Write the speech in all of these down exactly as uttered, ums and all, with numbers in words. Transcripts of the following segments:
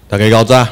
大家搞早。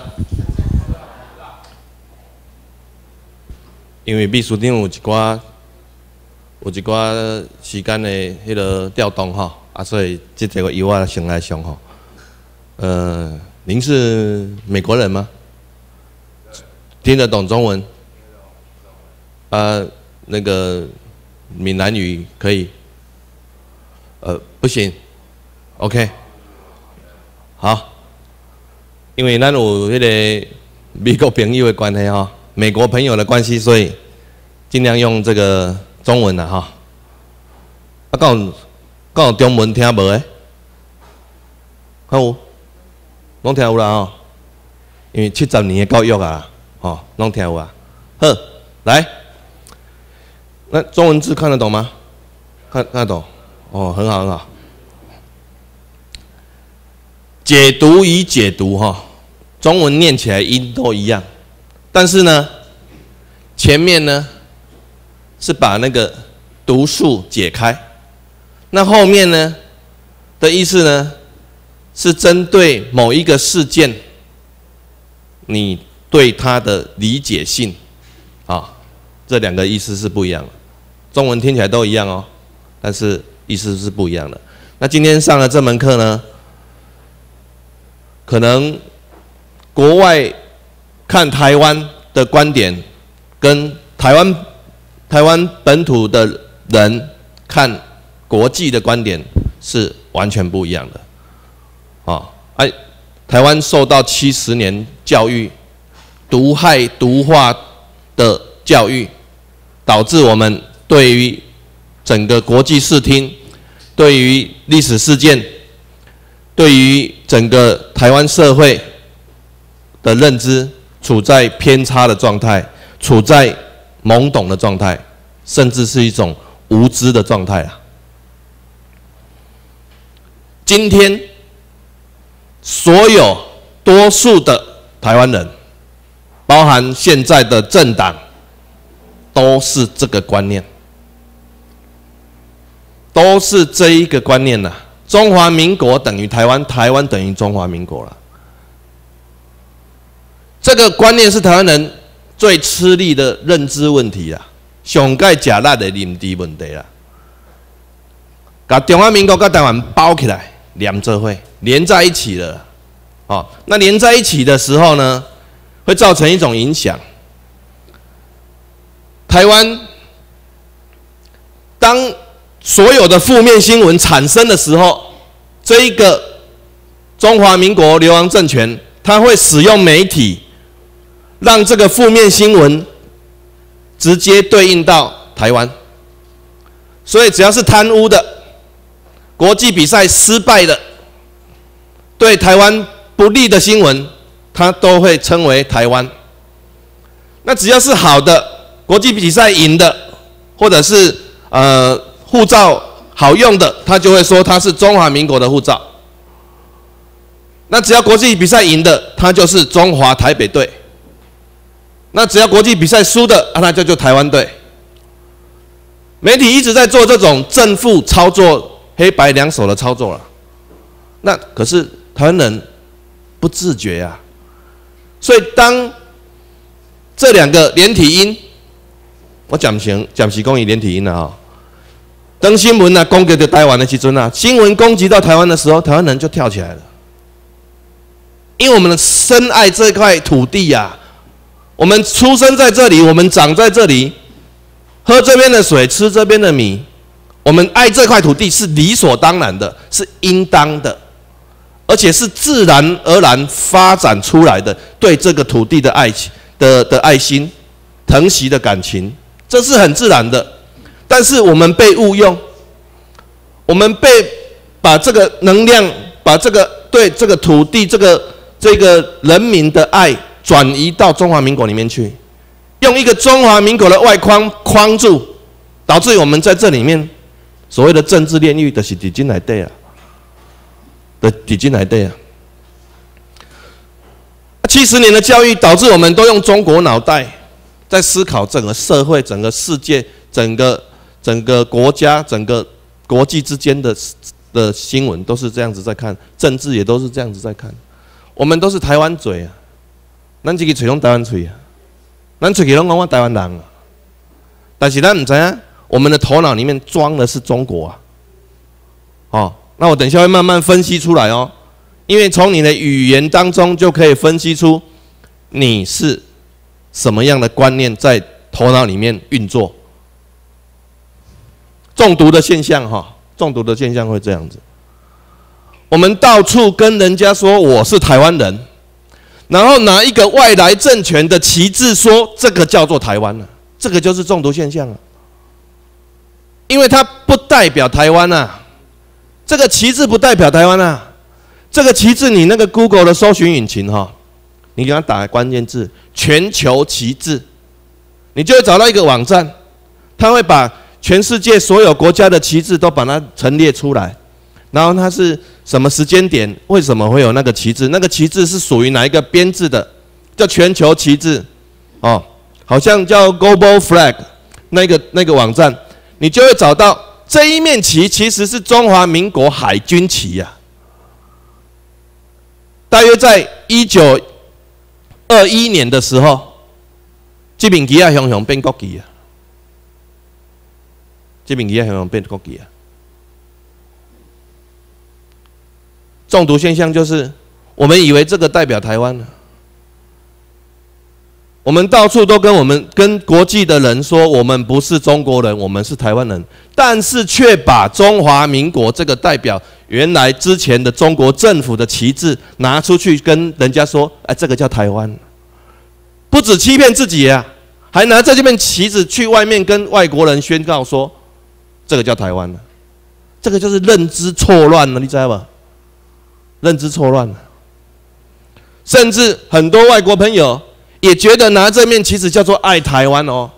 因为秘书长有一寡有一寡时间的迄个调动吼，啊，所以这个由我先来上吼。呃，您是美国人吗？听得懂中文？啊，那个闽南语可以？呃，不行。OK。好。因为咱有迄个美国朋友的关系哈，美国朋友的关系，所以尽量用这个中文啦哈。啊，敢有敢有中文听无诶？敢有？拢听有啦吼。因为七十年的教育啊，吼，拢听有啊。好，来，那中文字看得懂吗？看看得懂？哦，很好很好。解读与解读哈，中文念起来音都一样，但是呢，前面呢是把那个读数解开，那后面呢的意思呢是针对某一个事件，你对它的理解性啊，这两个意思是不一样的。中文听起来都一样哦，但是意思是不一样的。那今天上了这门课呢，可能国外看台湾的观点，跟台湾台湾本土的人看国际的观点是完全不一样的。啊，哎，台湾受到七十年教育毒害毒化的教育，导致我们对于整个国际视听，对于历史事件，对于整个台湾社会的认知处在偏差的状态，处在懵懂的状态，甚至是一种无知的状态啊。今天所有多数的台湾人，包含现在的政党，都是这个观念，都是这一个观念呐、啊。中华民国等于台湾，台湾等于中华民国了。这个观念是台湾人最吃力的认知问题啦，上盖假辣的认知问题啦。把中华民国跟台湾包起来，连这会连在一起了。哦，那连在一起的时候呢，会造成一种影响。台湾当所有的负面新闻产生的时候，这一个中华民国流亡政权，它会使用媒体，让这个负面新闻直接对应到台湾。所以只要是贪污的、国际比赛失败的、对台湾不利的新闻，它都会称为台湾。那只要是好的，国际比赛赢的，或者是呃护照好用的，他就会说他是中华民国的护照。那只要国际比赛赢的，他就是中华台北队。那只要国际比赛输的，啊，那就就台湾队。媒体一直在做这种正负操作、黑白两手的操作了。那可是台湾人不自觉啊，所以当这两个连体婴，我讲成讲是讲以连体婴了哈。当新闻啊攻击到台湾的时阵啊，新闻攻击到台湾的时候，台湾人就跳起来了，因为我们深爱这块土地呀、啊，我们出生在这里，我们长在这里，喝这边的水，吃这边的米，我们爱这块土地是理所当然的，是应当的，而且是自然而然发展出来的对这个土地的爱情的的爱心、疼惜的感情，这是很自然的。但是我们被误用，我们被把这个能量，把这个对这个土地、这个这个人民的爱转移到中华民国里面去，用一个中华民国的外框框住，导致我们在这里面所谓的政治炼狱的是底金来对啊，的底金来对啊。七十年的教育导致我们都用中国脑袋在思考整个社会、整个世界、整个。整个国家、整个国际之间的的新闻都是这样子在看，政治也都是这样子在看。 我们都是台湾嘴啊，咱自己嘴拢台湾嘴啊，咱嘴去拢讲我台湾人啊，但是咱唔知啊，我们的头脑里面装的是中国啊。哦，那我等一下会慢慢分析出来哦，因为从你的语言当中就可以分析出你是什么样的观念在头脑里面运作。中毒的现象哈，中毒的现象会这样子。我们到处跟人家说我是台湾人，然后拿一个外来政权的旗帜说这个叫做台湾了，这个就是中毒现象了。因为它不代表台湾啊，这个旗帜不代表台湾啊，这个旗帜你那个 Google 的搜寻引擎哈，你给它打关键字“全球旗帜”，你就会找到一个网站，它会把全世界所有国家的旗帜都把它陈列出来。然后它是什么时间点？为什么会有那个旗帜？那个旗帜是属于哪一个编制的？叫全球旗帜，哦，好像叫 Global Flag 那个那个网站，你就会找到这一面旗其实是中华民国海军旗呀、啊。大约在一九二一年的时候，这面旗啊雄雄变国旗啊，这面旗啊雄雄变国旗啊。中毒现象就是，我们以为这个代表台湾了，我们到处都跟我们跟国际的人说，我们不是中国人，我们是台湾人，但是却把中华民国这个代表原来之前的中国政府的旗帜拿出去跟人家说，哎，这个叫台湾，不止欺骗自己啊，还拿着这面旗子去外面跟外国人宣告说，这个叫台湾了，这个就是认知错乱了，你知道吧？认知错乱了，甚至很多外国朋友也觉得拿这面旗子叫做爱台湾哦。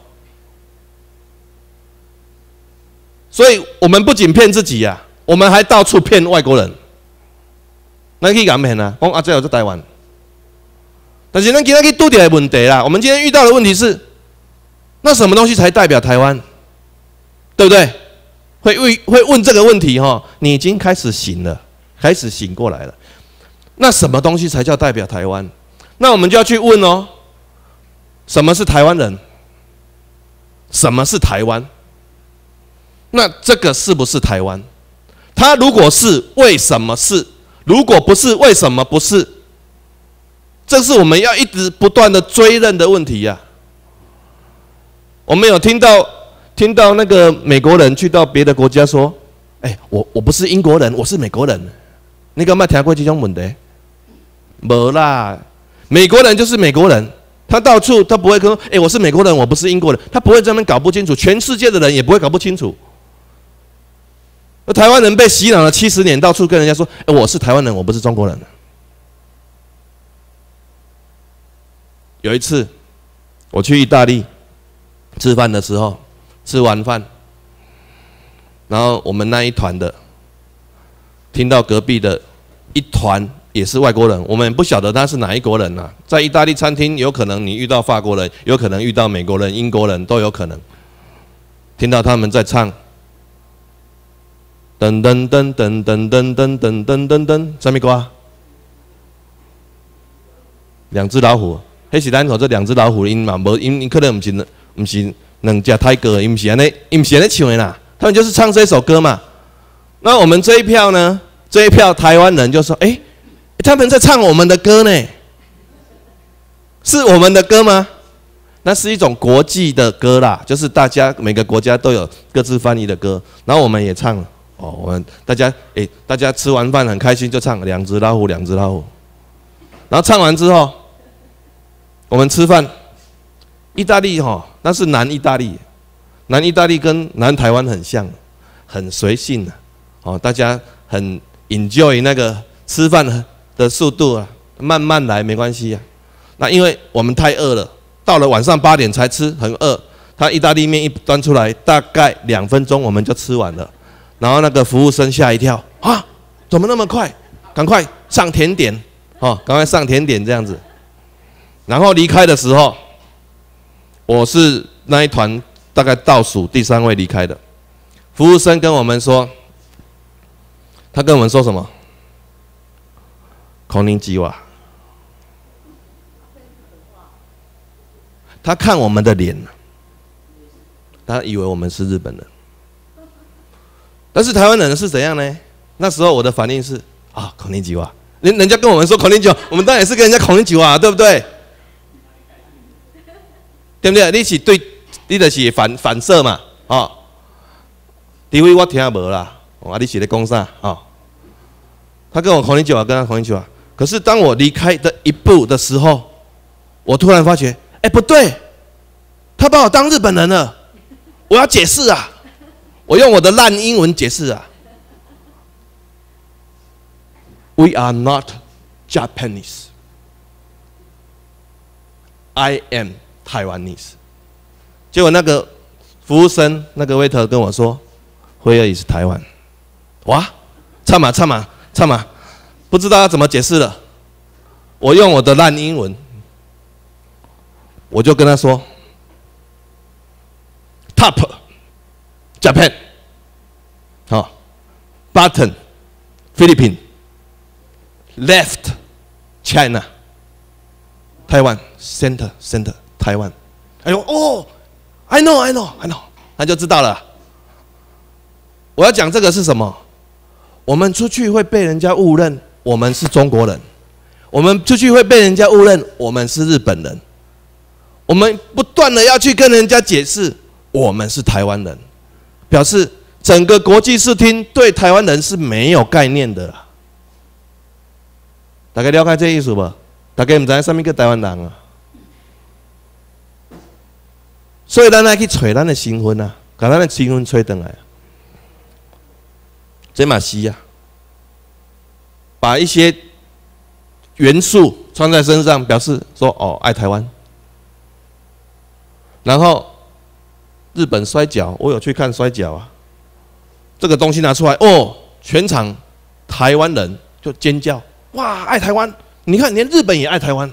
所以我们不仅骗自己呀、啊，我们还到处骗外国人。咱去讲骗啊，讲啊这有在台湾，但是咱今天去拄到的问题啦，我们今天遇到的问题是，那什么东西才代表台湾？对不对？会问会问这个问题哈，你已经开始醒了。开始醒过来了，那什么东西才叫代表台湾？那我们就要去问哦，什么是台湾人？什么是台湾？那这个是不是台湾？它如果是，为什么是？如果不是，为什么不是？这是我们要一直不断的追认的问题呀、啊。我们有听到听到那个美国人去到别的国家说：“哎、欸，我我不是英国人，我是美国人。”你敢没听过这种问题？没啦，美国人就是美国人，他到处他不会跟，哎、欸，我是美国人，我不是英国人，他不会这么搞不清楚，全世界的人也不会搞不清楚。而台湾人被洗脑了七十年，到处跟人家说，哎、欸，我是台湾人，我不是中国人。有一次，我去意大利吃饭的时候，吃完饭，然后我们那一团的。听到隔壁的一团也是外国人，我们不晓得他是哪一国人啊。在意大利餐厅，有可能你遇到法国人，有可能遇到美国人、英国人都有可能。听到他们在唱，噔噔噔噔噔噔噔噔噔噔噔，什么歌？两只老虎，迄是咱口这两只老虎音嘛，无音，可能不是不是两只泰戈，伊不是安尼，伊不是安尼唱的啦。他们就是唱这首歌嘛。那我们这一票呢？这一票台湾人就说：“哎、欸，他们在唱我们的歌呢，是我们的歌吗？”那是一种国际的歌啦，就是大家每个国家都有各自翻译的歌，然后我们也唱了。哦，我们大家哎、欸，大家吃完饭很开心，就唱《两只老虎，两只老虎》。然后唱完之后，我们吃饭，意大利哈、哦，那是南意大利，南意大利跟南台湾很像，很随性的。哦，大家很 enjoy 那个吃饭的速度啊，慢慢来没关系啊。那因为我们太饿了，到了晚上八点才吃，很饿。他意大利面一端出来，大概两分钟我们就吃完了。然后那个服务生吓一跳，啊，怎么那么快？赶快上甜点，哦，赶快上甜点这样子。然后离开的时候，我是那一团大概倒数第三位离开的。服务生跟我们说。他跟我们说什么？こんにちは。 他看我们的脸，他以为我们是日本人。但是台湾人是怎样呢？那时候我的反应是啊，孔令吉哇，人人家跟我们说孔令吉哇，我们当然也是跟人家孔令吉哇，对不对？对不对？你是对，你就是反反射嘛，哦。因为我听无啦，啊，你是在讲啥啊？他跟我孔令吉哇，跟他孔令吉哇。可是当我离开的一步的时候，我突然发觉，哎、欸，不对，他把我当日本人了，我要解释啊！我用我的烂英文解释啊。We are not Japanese. I am Taiwanese. 结果那个服务生那个 waiter 跟我说 ，Where is Taiwan？ 哇，差嘛差嘛差嘛，不知道要怎么解释了。我用我的烂英文，我就跟他说 ：Top Japan， 好、哦、，Bottom Philippines。Left China, Taiwan, Center, Center, Taiwan. 哎呦哦 ，I know, I know, I know， 他就知道了。我要讲这个是什么？我们出去会被人家误认我们是中国人，我们出去会被人家误认我们是日本人。我们不断的要去跟人家解释我们是台湾人，表示整个国际视听对台湾人是没有概念的啦。大家了解这意思无？大家唔知什么叫台湾人啊？所以咱来去找咱的身份啊，把咱的身份找回来。这嘛是啊，把一些元素穿在身上，表示说哦爱台湾。然后日本摔跤，我有去看摔跤啊，这个东西拿出来，哦，全场台湾人就尖叫。哇，爱台湾！你看，连日本也爱台湾，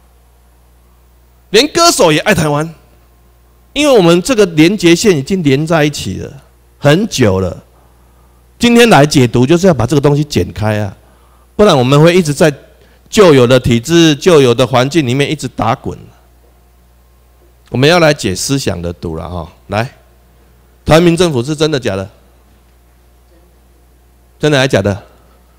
连歌手也爱台湾，因为我们这个连结线已经连在一起了很久了。今天来解读，就是要把这个东西剪开啊，不然我们会一直在旧有的体制、旧有的环境里面一直打滚。我们要来解思想的毒了哈！来，台湾民政府是真的假的？真的还是假的？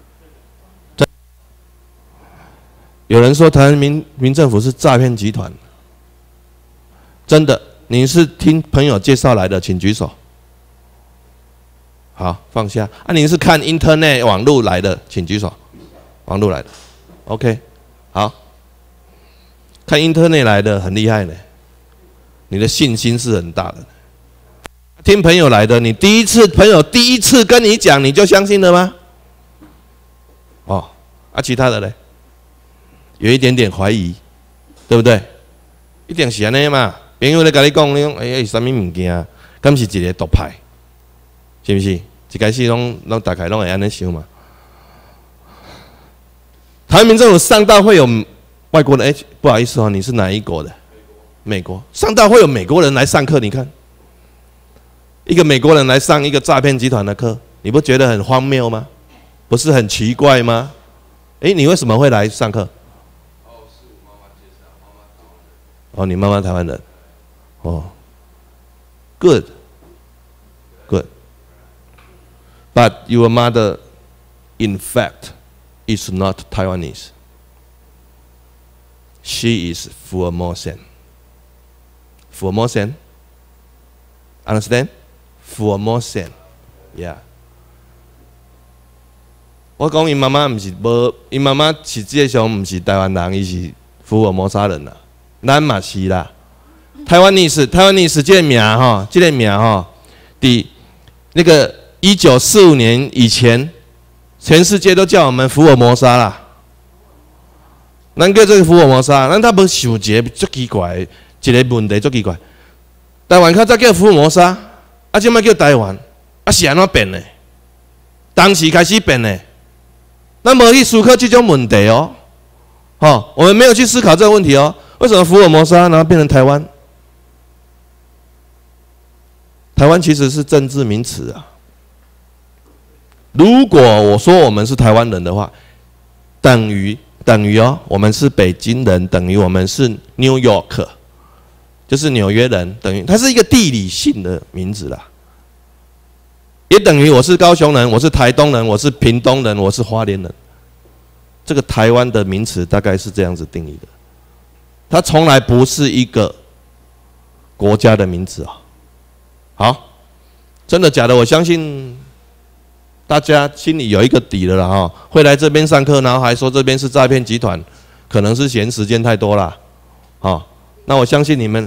有人说台湾民民政府是诈骗集团，真的？你是听朋友介绍来的，请举手。好，放下。啊，你是看 Internet 网络来的，请举手。网络来的 ，OK， 好。看 Internet 来的很厉害呢，你的信心是很大的。听朋友来的，你第一次朋友第一次跟你讲，你就相信了吗？哦，啊，其他的嘞？有一点点怀疑，对不对？一定是安尼嘛。朋友咧甲你讲，你讲哎哎，什么物件？敢是一个毒牌，是不是？一开始拢拢大概拢会安尼想嘛。台湾民政府上到会有外国人，哎，不好意思哦，你是哪一国的？美国。上到会有美国人来上课，你看，一个美国人来上一个诈骗集团的课，你不觉得很荒谬吗？不是很奇怪吗？哎，你为什么会来上课？哦，你妈妈台湾人，哦 ，good, good, but your mother, in fact, is not Taiwanese. She is Formosan. Formosan, understand? Formosan, yeah. 我讲，因妈妈唔是无，因妈妈实际上唔是台湾人，伊是福尔摩沙人啦。咱嘛是啦，台湾历史，台湾历史这个名哈，这个名哈，伫那个一九四五年以前，全世界都叫我们福尔摩沙啦。咱叫这个福尔摩沙，咱他无想一个足奇怪，一个问题足奇怪。台湾较早叫福尔摩沙，啊，即摆叫台湾，啊是安怎变的？当时开始变的，咱无去思考这种问题哦，哦，我们没有去思考这个问题哦。为什么福尔摩沙然后变成台湾？台湾其实是政治名词啊。如果我说我们是台湾人的话，等于等于哦，我们是北京人，等于我们是 New York， 就是纽约人，等于它是一个地理性的名字啦，也等于我是高雄人，我是台东人，我是屏东人，我是花莲人。这个台湾的名词大概是这样子定义的，它从来不是一个国家的名字啊。好，真的假的？我相信大家心里有一个底了啦哈。会来这边上课，然后还说这边是诈骗集团，可能是嫌时间太多啦。好，那我相信你们。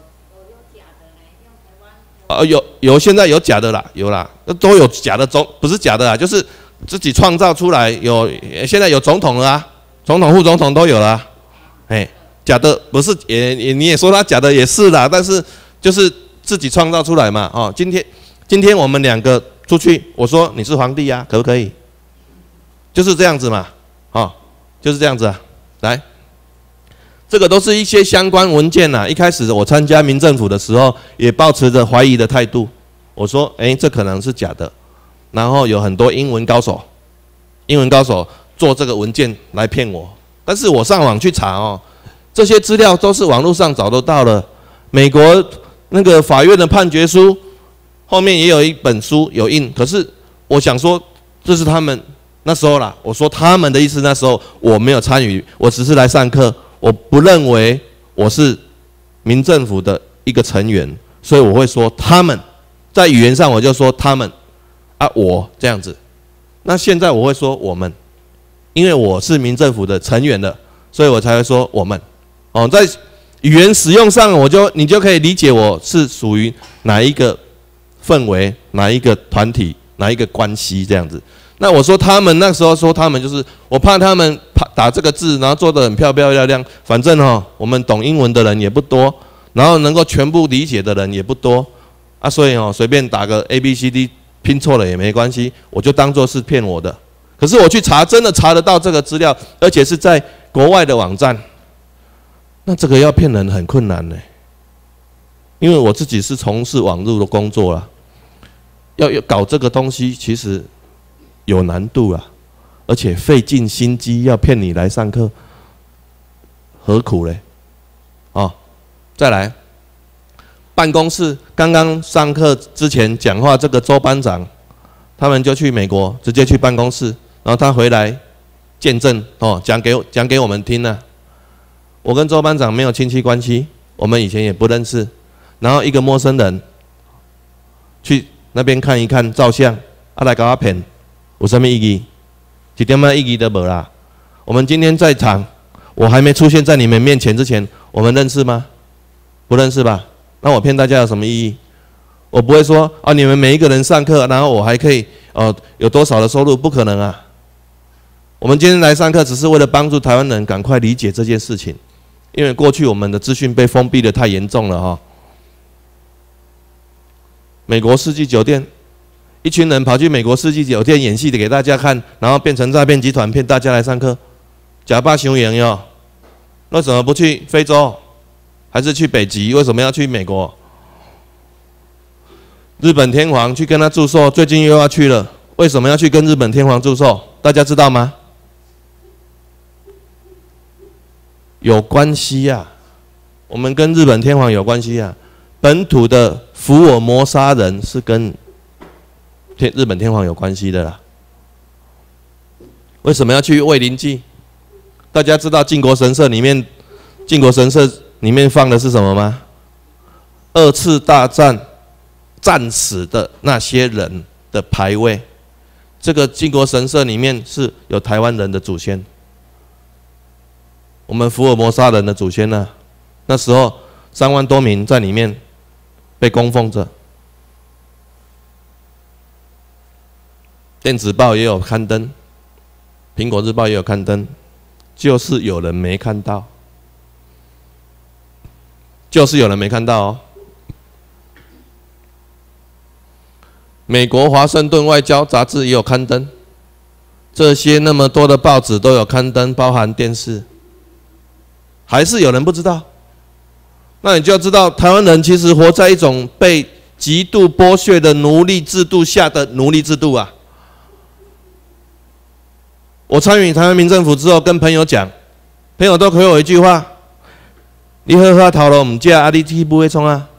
呃，有有现在有假的啦，有啦，都有假的总不是假的啦，就是自己创造出来有，现在有总统了啊，总统、副总统都有了、啊，哎，假的不是也也你也说他假的也是啦，但是就是自己创造出来嘛，哦，今天今天我们两个出去，我说你是皇帝啊，可不可以？就是这样子嘛，哦，就是这样子啊，来。这个都是一些相关文件呐、啊。一开始我参加民政府的时候，也抱持着怀疑的态度。我说：“哎，这可能是假的。”然后有很多英文高手，英文高手做这个文件来骗我。但是我上网去查哦，这些资料都是网络上找得到的。美国那个法院的判决书后面也有一本书有印。可是我想说，这是他们那时候啦。我说他们的意思，那时候我没有参与，我只是来上课。我不认为我是民政府的一个成员，所以我会说他们，在语言上我就说他们啊，我这样子。那现在我会说我们，因为我是民政府的成员的，所以我才会说我们。哦，在语言使用上，我就你就可以理解我是属于哪一个氛围、哪一个团体、哪一个关系这样子。那我说他们那时候说他们就是我怕他们打这个字，然后做得很漂漂亮亮，反正哦，我们懂英文的人也不多，然后能够全部理解的人也不多啊，所以哦，随便打个 A B C D 拼错了也没关系，我就当作是骗我的。可是我去查，真的查得到这个资料，而且是在国外的网站，那这个要骗人很困难呢，因为我自己是从事网络的工作啦，要要搞这个东西其实有难度啊，而且费尽心机要骗你来上课，何苦嘞？哦，再来，办公室刚刚上课之前讲话，这个周班长，他们就去美国，直接去办公室，然后他回来见证哦，讲给讲给我们听呢、啊。我跟周班长没有亲戚关系，我们以前也不认识，然后一个陌生人去那边看一看照相，啊来搞我骗。有什么意义？一点么意义都没啦。我们今天在场，我还没出现在你们面前之前，我们认识吗？不认识吧？那我骗大家有什么意义？我不会说啊，你们每一个人上课，然后我还可以呃有多少的收入？不可能啊！我们今天来上课，只是为了帮助台湾人赶快理解这件事情，因为过去我们的资讯被封闭的太严重了哈、哦。美国世纪酒店。一群人跑去美国世纪酒店演戏的给大家看，然后变成诈骗集团骗大家来上课，假扮雄鹰哟。为什么不去非洲，还是去北极？为什么要去美国？日本天皇去跟他祝寿，最近又要去了，为什么要去跟日本天皇祝寿？大家知道吗？有关系呀、啊，我们跟日本天皇有关系呀、啊。本土的福尔摩沙人是跟天日本天皇有关系的啦。为什么要去卫灵祭？大家知道靖国神社里面，靖国神社里面放的是什么吗？二次大战战死的那些人的牌位。这个靖国神社里面是有台湾人的祖先，我们福尔摩沙人的祖先呢、啊？那时候三万多名在里面被供奉着。电子报也有刊登，苹果日报也有刊登，就是有人没看到，就是有人没看到哦。美国华盛顿外交杂志也有刊登，这些那么多的报纸都有刊登，包含电视，还是有人不知道。那你就要知道，台湾人其实活在一种被极度剥削的奴隶制度下的奴隶制度啊。我参与台湾民政府之后，跟朋友讲，朋友都给我一句话： 你好好头路唔食，啊，你去不会冲啊？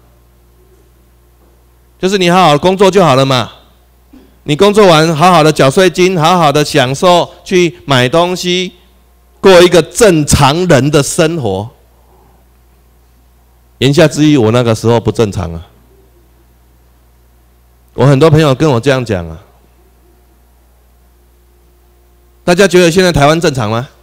就是你好好工作就好了嘛。你工作完，好好的缴税金，好好的享受，去买东西，过一个正常人的生活。言下之意，我那个时候不正常啊。我很多朋友跟我这样讲啊。大家觉得现在台湾正常吗？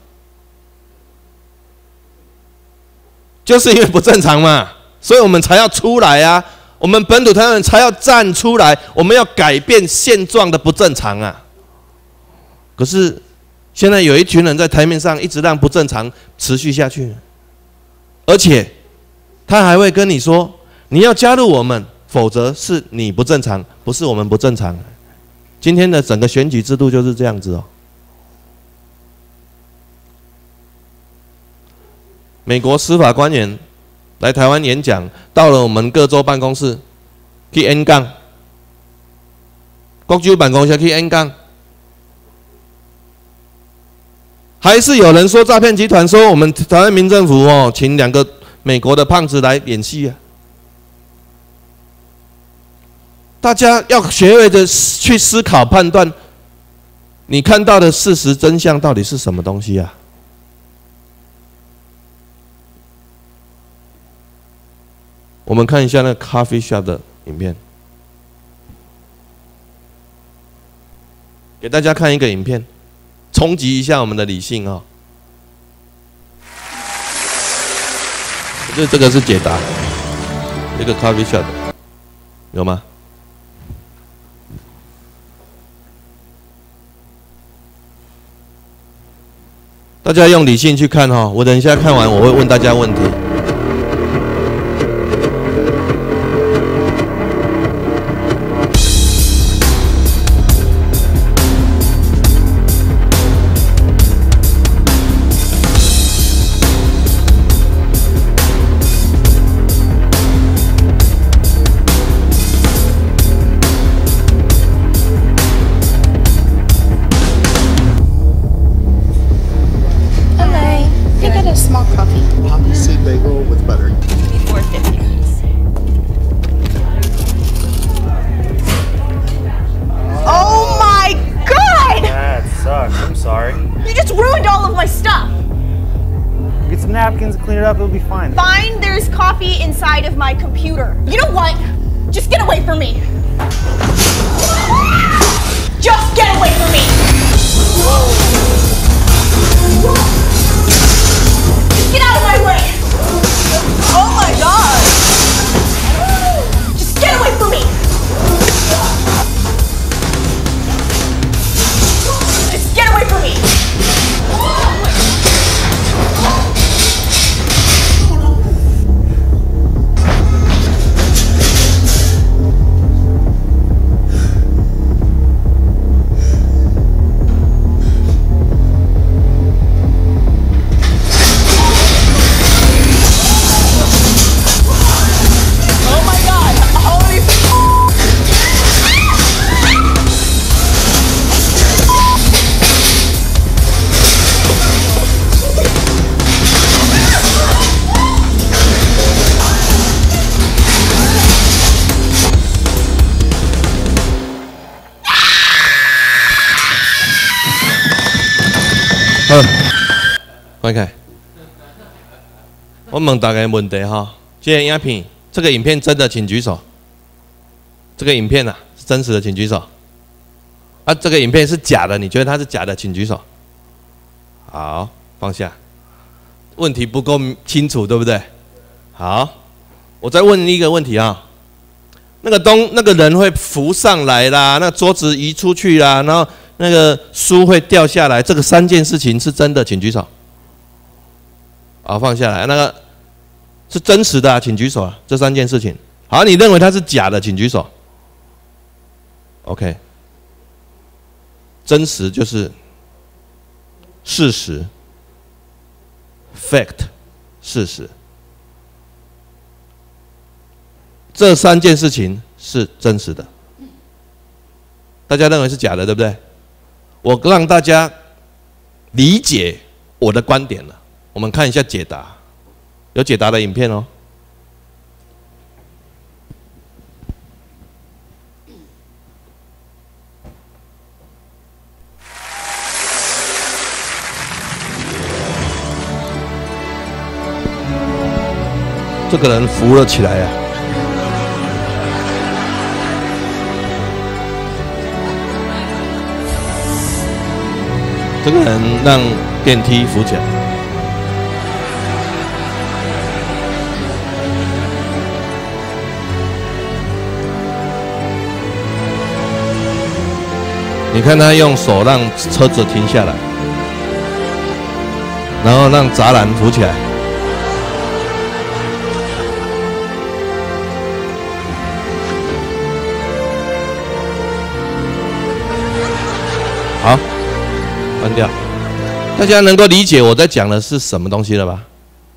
就是因为不正常嘛，所以我们才要出来啊！我们本土台湾人才要站出来，我们要改变现状的不正常啊！可是现在有一群人在台面上一直让不正常持续下去，而且他还会跟你说：“你要加入我们，否则是你不正常，不是我们不正常。”今天的整个选举制度就是这样子哦。美国司法官员来台湾演讲，到了我们各州办公室去演讲，国州办公室去演讲，还是有人说诈骗集团说我们台湾民政府哦，请两个美国的胖子来演戏啊！大家要学会的去思考判断，你看到的事实真相到底是什么东西啊？我们看一下那个 coffee shop 的影片，给大家看一个影片，冲击一下我们的理性啊、哦！这这个是解答，这个 coffee shop 的有吗？大家用理性去看哈、哦，我等一下看完我会问大家问题。 Napkins, clean it up, it'll be fine. Fine, there's coffee inside of my computer. You know what? Just get away from me. Just get away from me. Just get out of my way. Oh my god. Just get away from me. Just get away from me.好，快开！我问大家问题哈，这个影片，这个影片真的请举手。这个影片啊是真实的，请举手。啊，这个影片是假的，你觉得它是假的，请举手。好，放下。问题不够清楚，对不对？好，我再问一个问题啊。那个东那个人会浮上来啦，那桌子移出去啦，然后那个书会掉下来，这个三件事情是真的，请举手。好，放下来。那个是真实的、啊，请举手啊。这三件事情，好，你认为它是假的，请举手。OK， 真实就是事实 ，fact， 事实。这三件事情是真实的，大家认为是假的，对不对？我让大家理解我的观点了。我们看一下解答， 有解答的影片哦。这个人扶了起来呀、啊。这个人让电梯扶起来。你看他用手让车子停下来，然后让栅栏扶起来。好，关掉。大家能够理解我在讲的是什么东西了吧？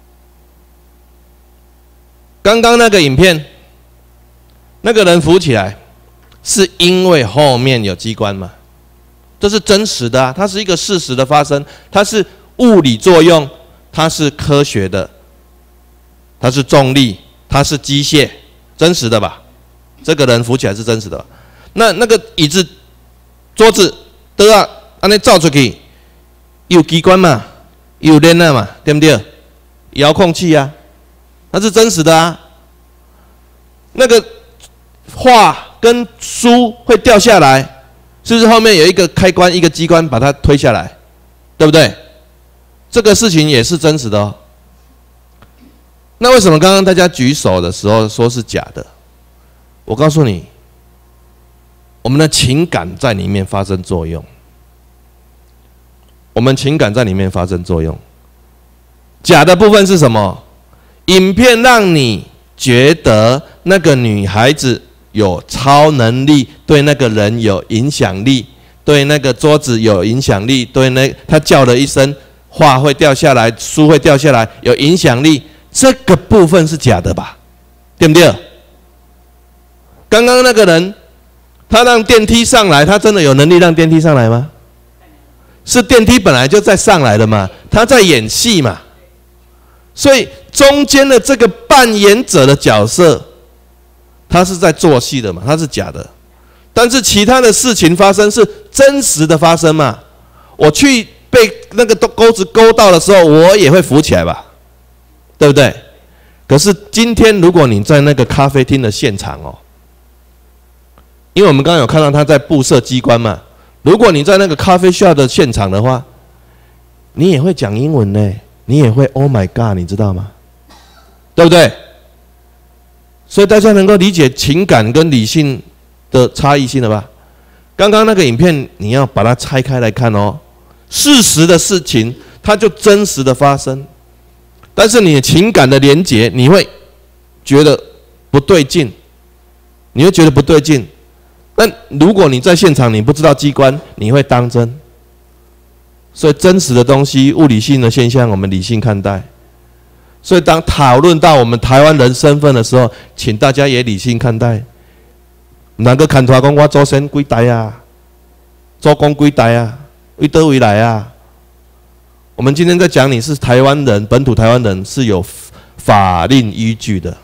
刚刚那个影片，那个人扶起来，是因为后面有机关嘛？这是真实的啊，它是一个事实的发生，它是物理作用，它是科学的，它是重力，它是机械，真实的吧？这个人扶起来是真实的吧？那那个椅子、桌子都要按那照出去，有机关嘛，有链啊嘛，对不对？遥控器啊，那是真实的啊。那个画跟书会掉下来。是不是后面有一个开关、一个机关把它推下来，对不对？这个事情也是真实的哦。那为什么刚刚大家举手的时候说是假的？我告诉你，我们的情感在里面发生作用。我们情感在里面发生作用。假的部分是什么？影片让你觉得那个女孩子有超能力，对那个人有影响力，对那个桌子有影响力，对那他叫了一声，画会掉下来，书会掉下来，有影响力。这个部分是假的吧？对不对？刚刚那个人，他让电梯上来，他真的有能力让电梯上来吗？是电梯本来就在上来的嘛，他在演戏嘛。所以中间的这个扮演者的角色，他是在做戏的嘛，他是假的，但是其他的事情发生是真实的发生嘛。我去被那个钩子勾到的时候，我也会浮起来吧，对不对？可是今天如果你在那个咖啡厅的现场哦，因为我们刚刚有看到他在布设机关嘛，如果你在那个咖啡 shop 的现场的话，你也会讲英文呢，你也会 Oh my God， 你知道吗？对不对？所以大家能够理解情感跟理性的差异性了吧？刚刚那个影片你要把它拆开来看哦，事实的事情它就真实的发生，但是你的情感的连结，你会觉得不对劲，你会觉得不对劲。但如果你在现场你不知道机关，你会当真。所以真实的东西，物理性的现象，我们理性看待。所以当讨论到我们台湾人身份的时候，请大家也理性看待。哪个看出来讲我祖先几代啊，祖公几代啊，为哪位来啊？我们今天在讲你是台湾人，本土台湾人是有法令依据的。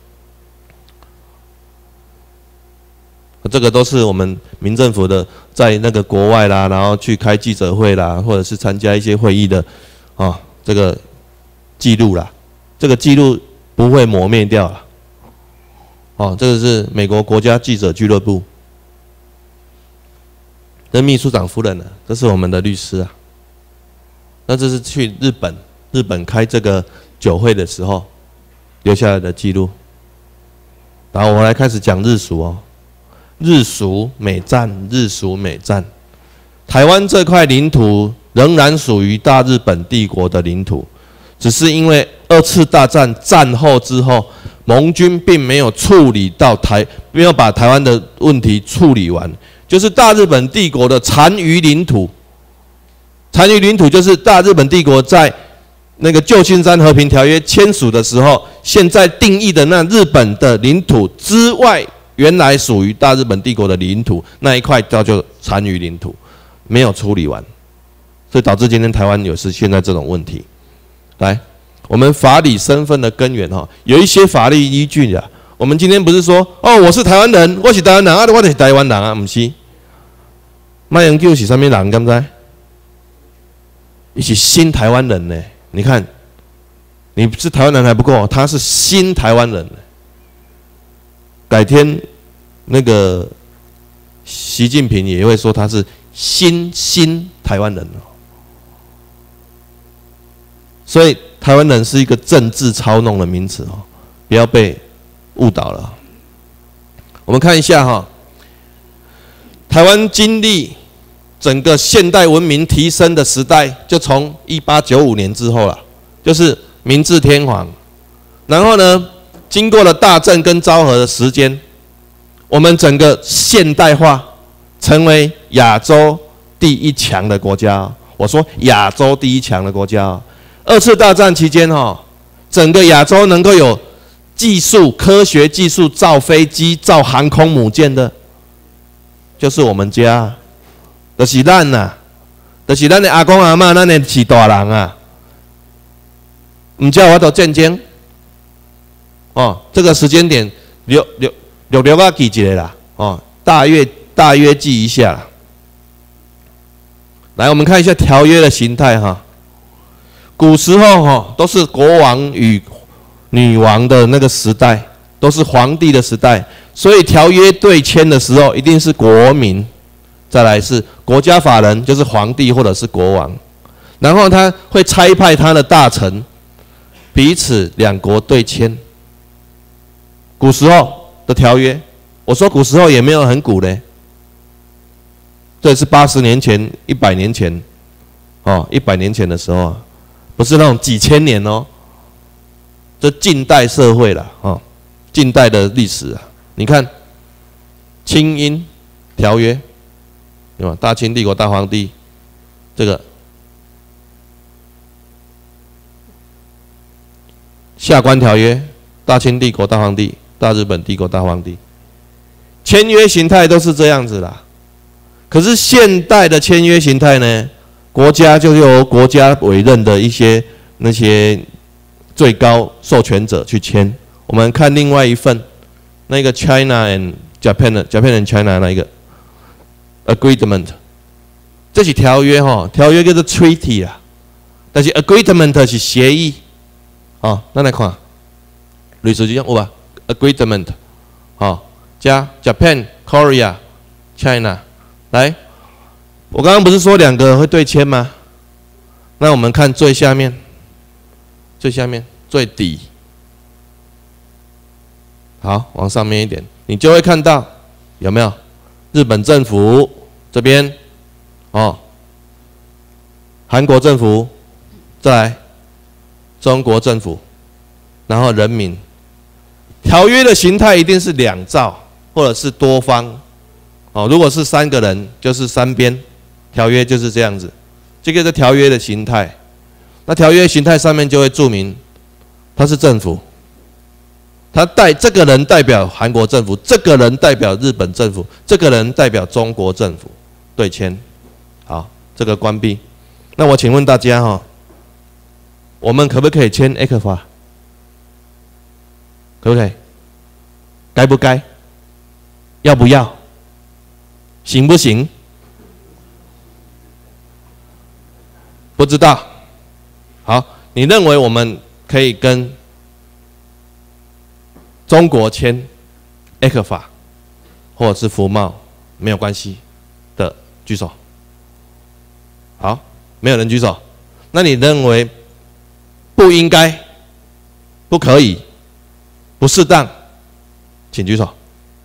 这个都是我们民政府的，在那个国外啦，然后去开记者会啦，或者是参加一些会议的啊，这个记录啦。这个记录不会磨灭掉了，哦，这个是美国国家记者俱乐部的秘书长夫人呢，这是我们的律师啊。那这是去日本，日本开这个酒会的时候留下来的记录。然后我们来开始讲日属哦，日属美战，日属美战。台湾这块领土仍然属于大日本帝国的领土。只是因为二次大战战后之后，盟军并没有处理到台，没有把台湾的问题处理完，就是大日本帝国的残余领土。残余领土就是大日本帝国在那个旧金山和平条约签署的时候，现在定义的那日本的领土之外，原来属于大日本帝国的领土那一块叫做残余领土，没有处理完，所以导致今天台湾有是现在这种问题。来， 我们法理身份的根源哈，有一些法律依据的。我们今天不是说哦，我是台湾人，我是台湾人啊，我就是台湾人啊，不是。卖人就是什么人？敢知？伊是新台湾人呢。你看，你是台湾人还不够，他是新台湾人。改天那个习近平也会说他是新新台湾人哦。所以台湾人是一个政治操弄的名词哦，不要被误导了。我们看一下哈，台湾经历整个现代文明提升的时代，就从一八九五年之后了，就是明治天皇。然后呢，经过了大正跟昭和的时间，我们整个现代化，成为亚洲第一强的国家。我说亚洲第一强的国家。二次大战期间哈，整个亚洲能够有技术、科学技术造飞机、造航空母舰的，就是我们家，就是咱呐，就是咱的阿公阿嬷，咱的是大人啊。唔叫我都战争，哦，这个时间点略略略略啊记一下啦，哦，大约大约记一下啦。来，我们看一下条约的形态哈。古时候哈都是国王与女王的那个时代，都是皇帝的时代，所以条约对签的时候一定是国民，再来是国家法人，就是皇帝或者是国王，然后他会差派他的大臣，彼此两国对签。古时候的条约，我说古时候也没有很古嘞，这是八十年前、一百年前，哦，一百年前的时候啊。不是那种几千年哦，这近代社会了哦，近代的历史啊。你看清英条约，对吧？大清帝国大皇帝这个下关条约，大清帝国大皇帝、大日本帝国大皇帝，签约形态都是这样子啦。可是现代的签约形态呢？国家就由国家委任的一些那些最高授权者去签。我们看另外一份，那个 China and Japan 的 Japan and China 那一个 agreement， 这是条约哈，条约叫做 treaty 啊，但是 agreement 是协议。哦，咱来看，类似这样有吧 ？agreement， 好，加 Japan、Korea、China， 来。我刚刚不是说两个会对签吗？那我们看最下面，最下面最底，好，往上面一点，你就会看到有没有日本政府这边，哦，韩国政府，再来中国政府，然后人民。条约的形态一定是两造或者是多方，哦，如果是三个人就是三边。条约就是这样子，这个是条约的形态。那条约形态上面就会注明，他是政府，他代这个人代表韩国政府，这个人代表日本政府，这个人代表中国政府，对签。好，这个关闭。那我请问大家哈，我们可不可以签 E C F A？ 可不可以？该不该？要不要？行不行？不知道。好，你认为我们可以跟中国签 E C F A 或者是服贸没有关系的举手。好，没有人举手。那你认为不应该、不可以、不适当，请举手。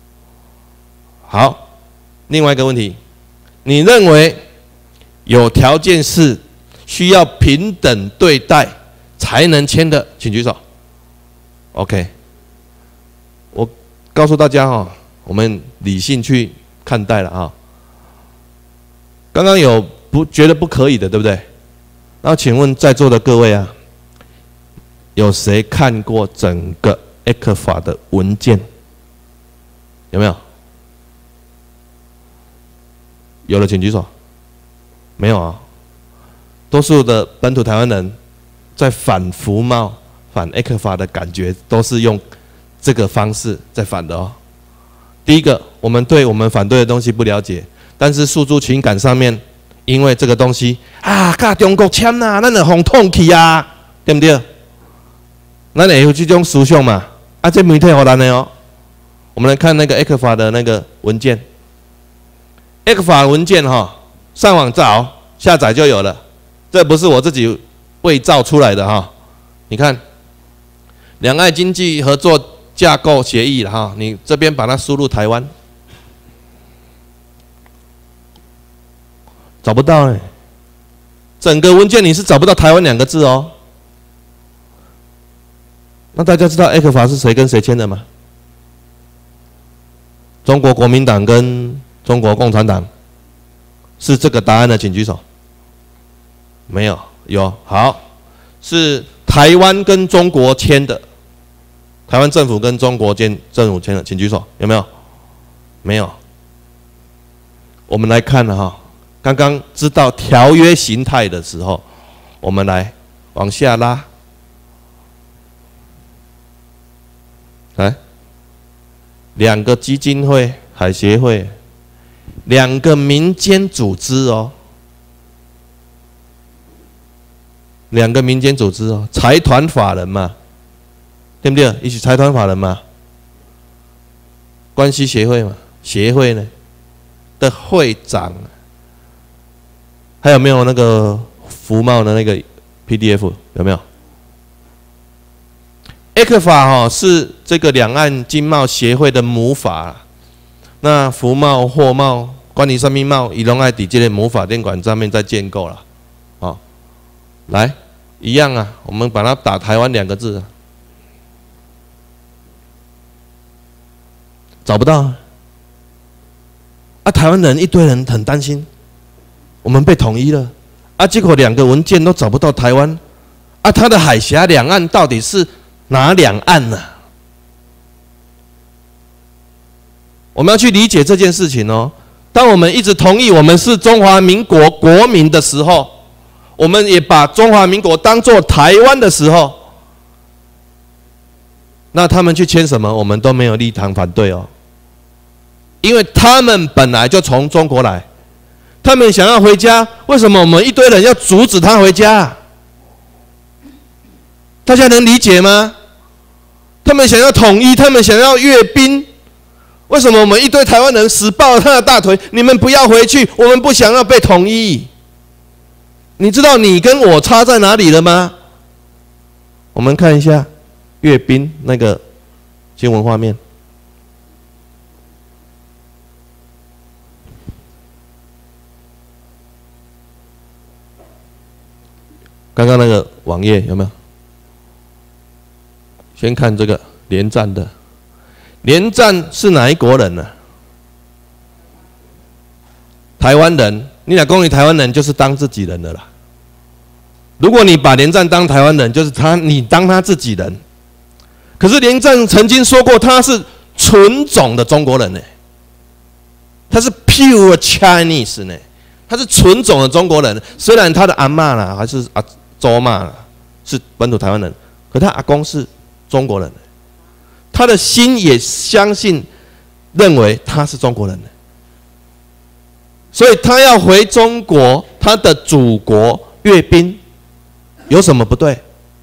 好，另外一个问题，你认为有条件是需要平等对待才能签的，请举手。OK， 我告诉大家哈，我们理性去看待了啊。刚刚有不觉得不可以的，对不对？那请问在座的各位啊，有谁看过整个 E C F A 的文件？有没有？有的请举手。没有啊。多数的本土台湾人在反服贸反 A 克法的感觉，都是用这个方式在反的哦。第一个，我们对我们反对的东西不了解，但是诉诸情感上面，因为这个东西啊，甲中国签呐，咱就互痛去啊，对不对？咱会有这种思想嘛？啊，这媒体互咱的哦。我们来看那个 A 克法的那个文件 ，A 克法文件哈、哦，上网找下载就有了，这不是我自己伪造出来的哈、哦。你看，两岸经济合作架构协议了哈，你这边把它输入台湾，找不到哎，整个文件你是找不到台湾两个字哦。那大家知道 A 克法是谁跟谁签的吗？中国国民党跟中国共产党，是这个答案的，请举手。没有，有，好，是台湾跟中国签的，台湾政府跟中国间政府签的，请举手，有没有？没有。我们来看了哈，刚刚知道条约形态的时候，我们来往下拉，来。两个基金会、海协会，两个民间组织哦，两个民间组织哦，财团法人嘛，对不对？一起财团法人嘛，关系协会嘛，协会呢的会长，还有没有那个服贸的那个 P D F 有没有？ A 克法哈是这个两岸经贸协会的母法，那服贸、货贸、关于什么贸，伊拢爱伫这个母法典馆上面再建构了，哦，来一样啊，我们把它打台湾两个字，找不到啊，啊台湾人一堆人很担心，我们被统一了，啊结果两个文件都找不到台湾，啊它的海峡两岸到底是？ 哪两岸呢、啊？我们要去理解这件事情哦。当我们一直同意我们是中华民国国民的时候，我们也把中华民国当作台湾的时候，那他们去签什么，我们都没有立场反对哦。因为他们本来就从中国来，他们想要回家，为什么我们一堆人要阻止他回家？大家能理解吗？他们想要统一，他们想要阅兵，为什么我们一堆台湾人死抱了他的大腿？你们不要回去，我们不想要被统一。你知道你跟我差在哪里了吗？我们看一下阅兵那个新闻画面。刚刚那个网页有没有？先看这个连战的，连战是哪一国人呢、啊？台湾人，你俩公于台湾人就是当自己人的啦。如果你把连战当台湾人，就是他你当他自己人。可是连战曾经说过，他是纯种的中国人呢，他是 pure Chinese 呢，他是纯种的中国人。虽然他的阿嬷啦还是阿周嬷啦是本土台湾人，可他阿公是中国人，他的心也相信、认为他是中国人，所以他要回中国，他的祖国阅兵，有什么不对？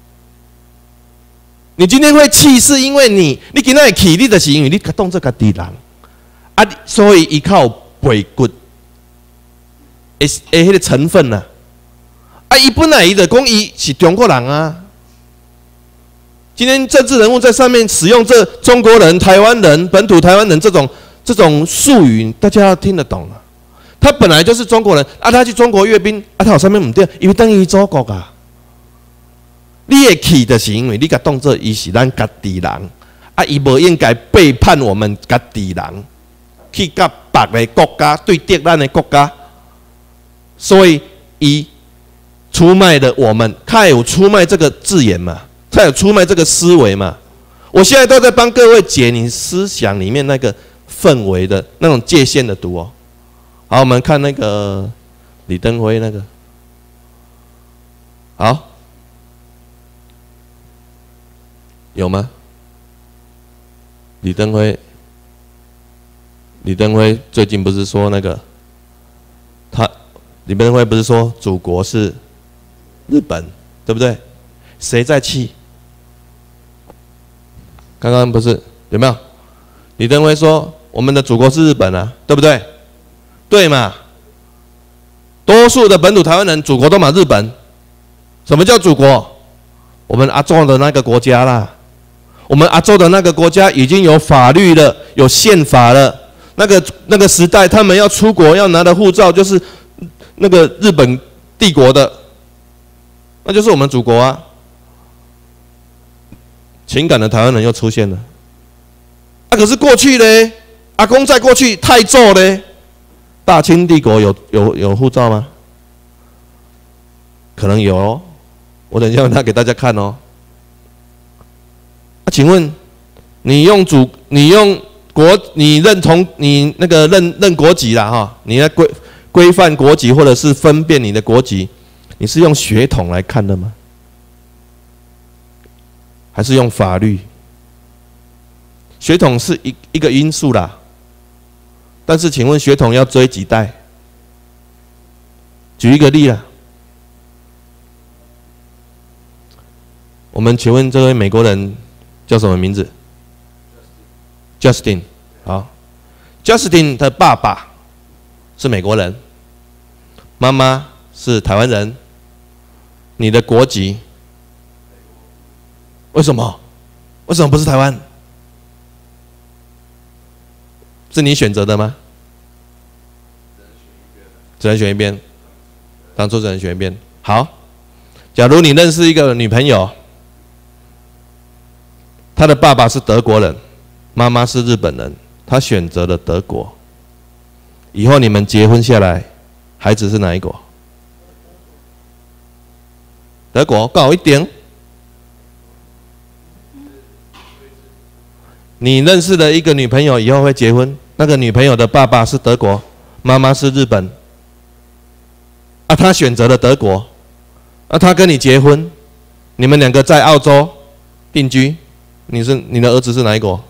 你今天会气，是因为你，你今天会气，你就是因为你当作家己人，啊，所以依靠背骨，诶诶，迄个成分呐、啊，啊，伊本来伊就讲伊是中国人啊。今天政治人物在上面使用这中国人、台湾人、本土台湾人这种这种术语，大家要听得懂啊。他本来就是中国人啊，他去中国阅兵啊，他有上面唔对，因为等于祖国啊。你的气就是因为你甲当作伊是咱家己人，啊，伊无应该背叛我们家己人，去甲别个国家对敌咱的国家，所以伊出卖了我们，他有出卖这个字眼嘛？他有出卖这个思维嘛？我现在都在帮各位解你思想里面那个氛围的那种界限的毒哦。好，我们看那个李登辉那个，好， 有吗？李登辉，李登辉最近不是说那个，他李登辉不是说祖国是日本，对不对？谁在气？刚刚不是有没有？李登辉说我们的祖国是日本啊，对不对？对嘛？多数的本土台湾人祖国都嘛日本。什么叫祖国？我们阿祖的那个国家啦。我们阿祖的那个国家已经有法律了，有宪法了。那个那个时代，他们要出国要拿的护照就是那个日本帝国的，那就是我们祖国啊。情感的台湾人又出现了。啊，可是过去嘞，阿公在过去太祖嘞，大清帝国有有有护照吗？可能有哦，我等一下拿给大家看哦。啊，请问你用主，你用国，你认同你那个认认国籍啦哈？你来规规范国籍或者是分辨你的国籍，你是用血统来看的吗？还是用法律？血统是一一个因素啦，但是请问血统要追几代？举一个例啦，我们请问这位美国人叫什么名字 ？Justin， 好 ，Justin 的爸爸是美国人，妈妈是台湾人，你的国籍为什么？为什么不是台湾？是你选择的吗？只能选一边，当初只能选一边。好，假如你认识一个女朋友，她的爸爸是德国人，妈妈是日本人，她选择了德国。以后你们结婚下来，孩子是哪一国？德国，更好一点。你认识的一个女朋友以后会结婚，那个女朋友的爸爸是德国，妈妈是日本，啊，她选择了德国，啊，她跟你结婚，你们两个在澳洲定居，你是你的儿子是哪一国？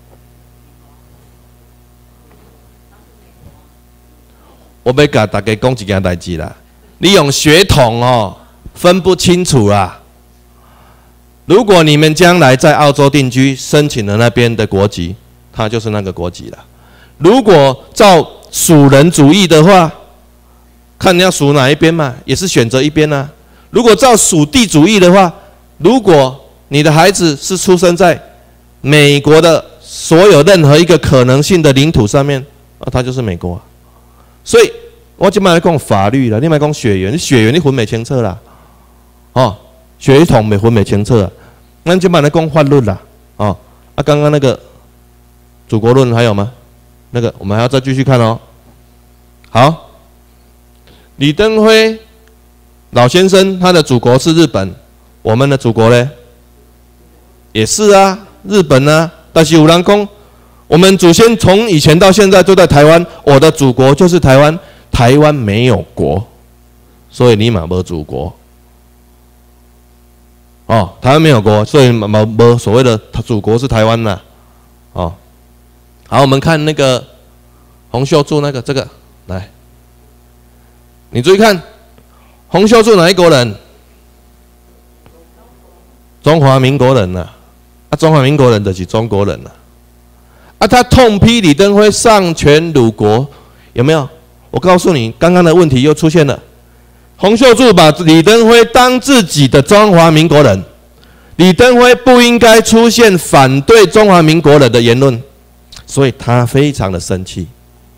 我要甲大家讲一件代志啦，你用血统哦分不清楚啦。如果你们将来在澳洲定居，申请了那边的国籍，它就是那个国籍了。如果照属人主义的话，看你要属哪一边嘛，也是选择一边啊。如果照属地主义的话，如果你的孩子是出生在美国的所有任何一个可能性的领土上面，啊，他就是美国啊。所以我今摆来讲法律啦，你莫讲血缘，你血缘你分袂清楚啦，哦。血统没分没清楚啊，咱今摆来讲法律啦，哦，啊，刚刚那个祖国论还有吗？那个我们还要再继续看哦。好，李登辉老先生他的祖国是日本，我们的祖国呢也是啊，日本啊，但是有人讲，我们祖先从以前到现在都在台湾，我的祖国就是台湾，台湾没有国，所以你嘛没祖国。哦，台湾没有国，所以没没所谓的祖国是台湾啦。哦，好，我们看那个洪秀柱那个这个来，你注意看，洪秀柱哪一国人？中华民国人呐、啊，啊，中华民国人就是中国人呐、啊，啊，他痛批李登辉丧权辱国，有没有？我告诉你，刚刚的问题又出现了。洪秀柱把李登辉当自己的中华民国人，李登辉不应该出现反对中华民国人的言论，所以他非常的生气，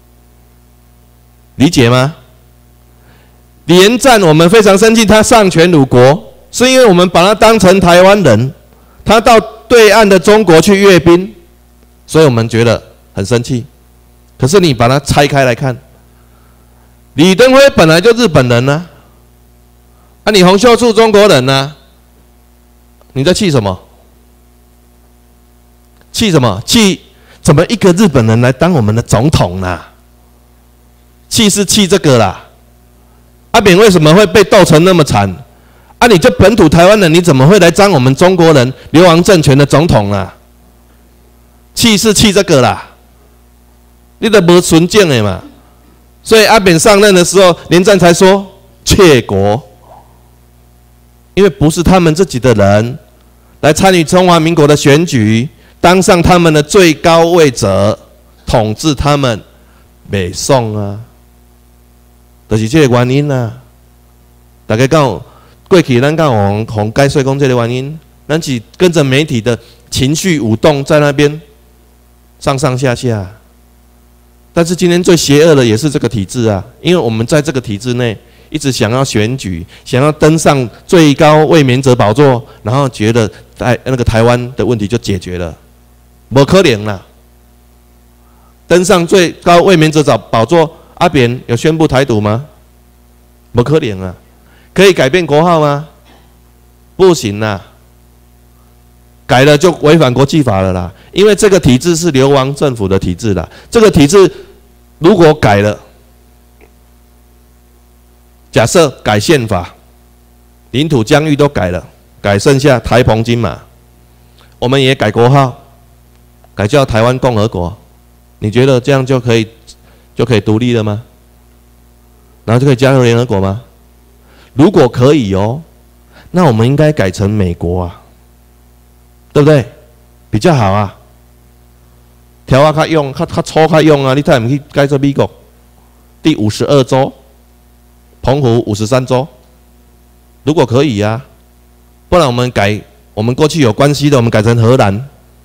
理解吗？连战我们非常生气，他丧权辱国，是因为我们把他当成台湾人，他到对岸的中国去阅兵，所以我们觉得很生气。可是你把它拆开来看，李登辉本来就日本人啊。啊，你洪秀柱中国人呢、啊？你在气什么？气什么？气怎么一个日本人来当我们的总统呢、啊？气是气这个啦。阿扁为什么会被斗成那么惨？ 啊，你这本土台湾人，你怎么会来当我们中国人流亡政权的总统啊？气是气这个啦，你都无纯正的嘛。所以阿扁上任的时候，连战才说窃国，因为不是他们自己的人来参与中华民国的选举，当上他们的最高位者，统治他们，袂爽啊，就是这个原因啊。大家讲过去咱讲红红解说讲这个原因，咱是跟着媒体的情绪舞动在那边上上下下。但是今天最邪恶的也是这个体制啊，因为我们在这个体制内一直想要选举，想要登上最高卫冕者宝座，然后觉得台那个台湾的问题就解决了，不可能啦。登上最高卫冕者宝座，阿扁有宣布台独吗？不可能啊。可以改变国号吗？不行啦，改了就违反国际法了啦。因为这个体制是流亡政府的体制啦，这个体制如果改了，假设改宪法，领土疆域都改了，改剩下台澎金马，我们也改国号，改叫台湾共和国，你觉得这样就可以就可以独立了吗？然后就可以加入联合国吗？如果可以哦，那我们应该改成美国啊，对不对？比较好啊。条啊较用，较较粗较用啊，你太唔去改做美国第五十二州，澎湖五十三州。如果可以啊，不然我们改，我们过去有关系的，我们改成荷兰。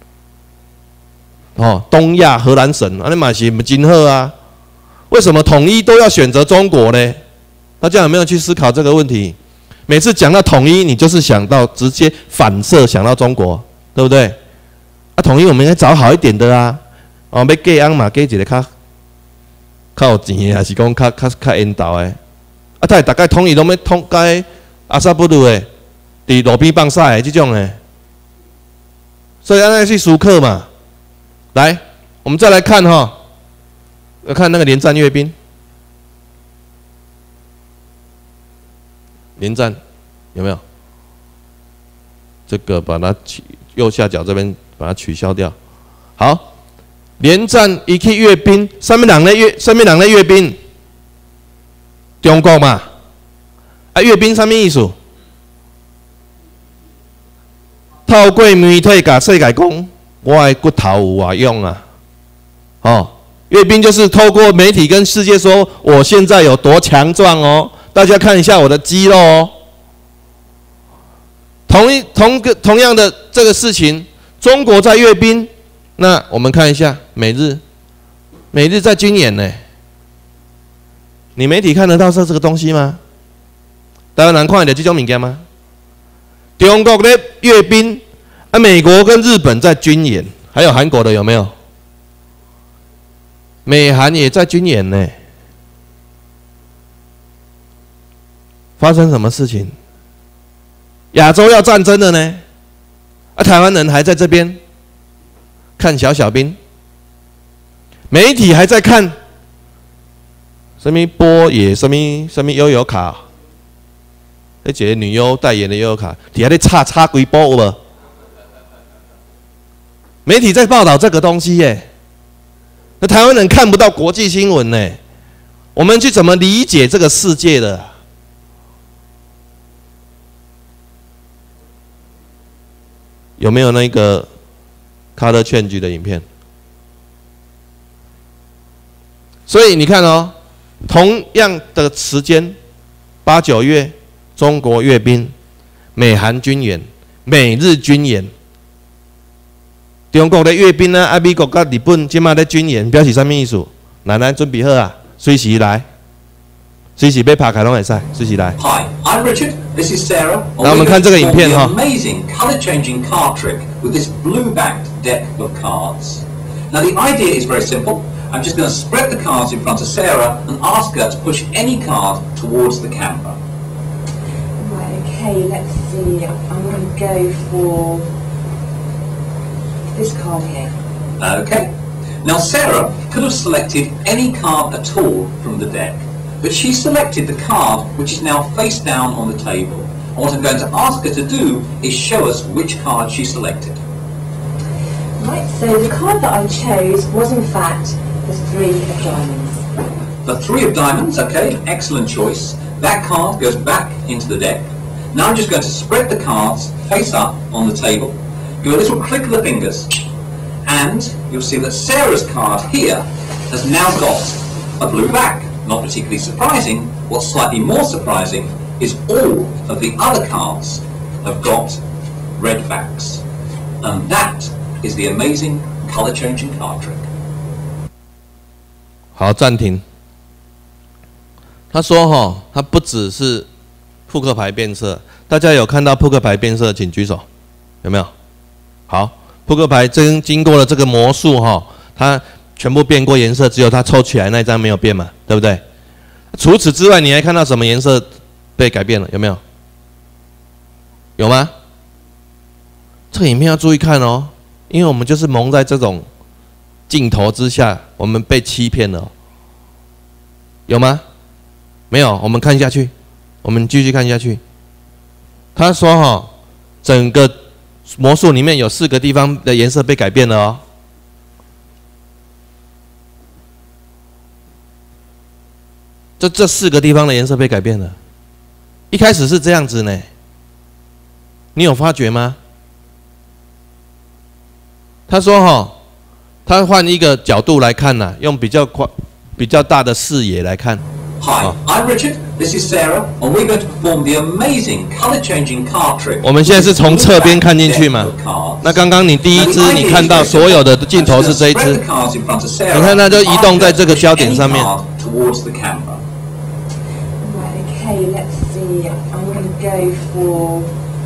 哦，东亚荷兰省，啊，你嘛是真好啊？为什么统一都要选择中国呢？大家有没有去思考这个问题？每次讲到统一，你就是想到直接反射想到中国，对不对？啊，统一我们应该找好一点的啊！哦，要嫁翁嘛，嫁一个较较有钱的，还是讲较较较缘投的？啊，他大概统一拢要统改阿萨布鲁的，伫路边放屎的这种的，所以安尼去熟客嘛。来，我们再来看哈，要看那个连战阅兵。连战有没有？这个把它取右下角这边把它取消掉。好，连战一去阅兵，什么人咧阅？什么人咧阅兵？中国嘛。啊，阅兵什么意思？透过媒体甲世界讲，我的骨头有外用啊。哦，阅兵就是透过媒体跟世界说，我现在有多强壮哦。大家看一下我的肌肉哦。同一同个同样的这个事情，中国在阅兵，那我们看一下美日，美日在军演呢。你媒体看得到这这个东西吗？台湾人看得到这种物件吗？中国在阅兵，啊，美国跟日本在军演，还有韩国的有没有？美韩也在军演呢。发生什么事情？亚洲要战争了呢？啊，台湾人还在这边看小小兵，媒体还在看什么波野什么什么悠游卡，那几个女优代言的悠游卡，底下在插插几波有无？媒体在报道这个东西耶，那台湾人看不到国际新闻呢，我们去怎么理解这个世界的？有没有那个 color change 的影片？所以你看哦，同样的时间，八九月中国阅兵，美韩军演，美日军演，中国的阅兵呢，啊，美国跟日本今嘛在军演，表示什么意思？来来，准备好啊，随时来，随时被拍开拢会使，随时来。 Hi, I'm Richard. This is Sarah. 那我们看这个影片哈。 Amazing color-changing card trick with this blue-backed deck of cards. Now the idea is very simple. I'm just going to spread the cards in front of Sarah and ask her to push any card towards the camera. Right. Okay. Let's see. I'm going to go for this card here. Okay. Now Sarah could have selected any card at all from the deck. But she selected the card which is now face down on the table. And what I'm going to ask her to do is show us which card she selected. Right, so the card that I chose was in fact the three of diamonds. The three of diamonds, okay, excellent choice. That card goes back into the deck. Now I'm just going to spread the cards face up on the table. Do a little click of the fingers, and you'll see that Sarah's card here has now got a blue back. Not particularly surprising. What's slightly more surprising is all of the other cards have got red backs. And that is the amazing color-changing card trick. 好，暂停。他说哈，他不只是扑克牌变色，大家有看到扑克牌变色，请举手，有没有？好，扑克牌真经过了这个魔术哈，它全部变过颜色，只有它抽起来那一张没有变嘛，对不对？除此之外，你还看到什么颜色被改变了？有没有？有吗？这个影片要注意看哦，因为我们就是蒙在这种镜头之下，我们被欺骗了。有吗？没有，我们看下去，我们继续看下去。他说哈，整个魔术里面有四个地方的颜色被改变了哦。这这四个地方的颜色被改变了。一开始是这样子呢，你有发觉吗？他说哈，他换一个角度来看呐、啊，用比较宽、比较大的视野来看。 Hi, I'm Richard. This is Sarah, and we're going to perform the amazing color-changing card trick. 我们现在是从侧边看进去嘛？那刚刚你第一支，你看到所有的镜头是这一支，你看它就移动在这个焦点上面。 Okay, let's see. I'm going to go for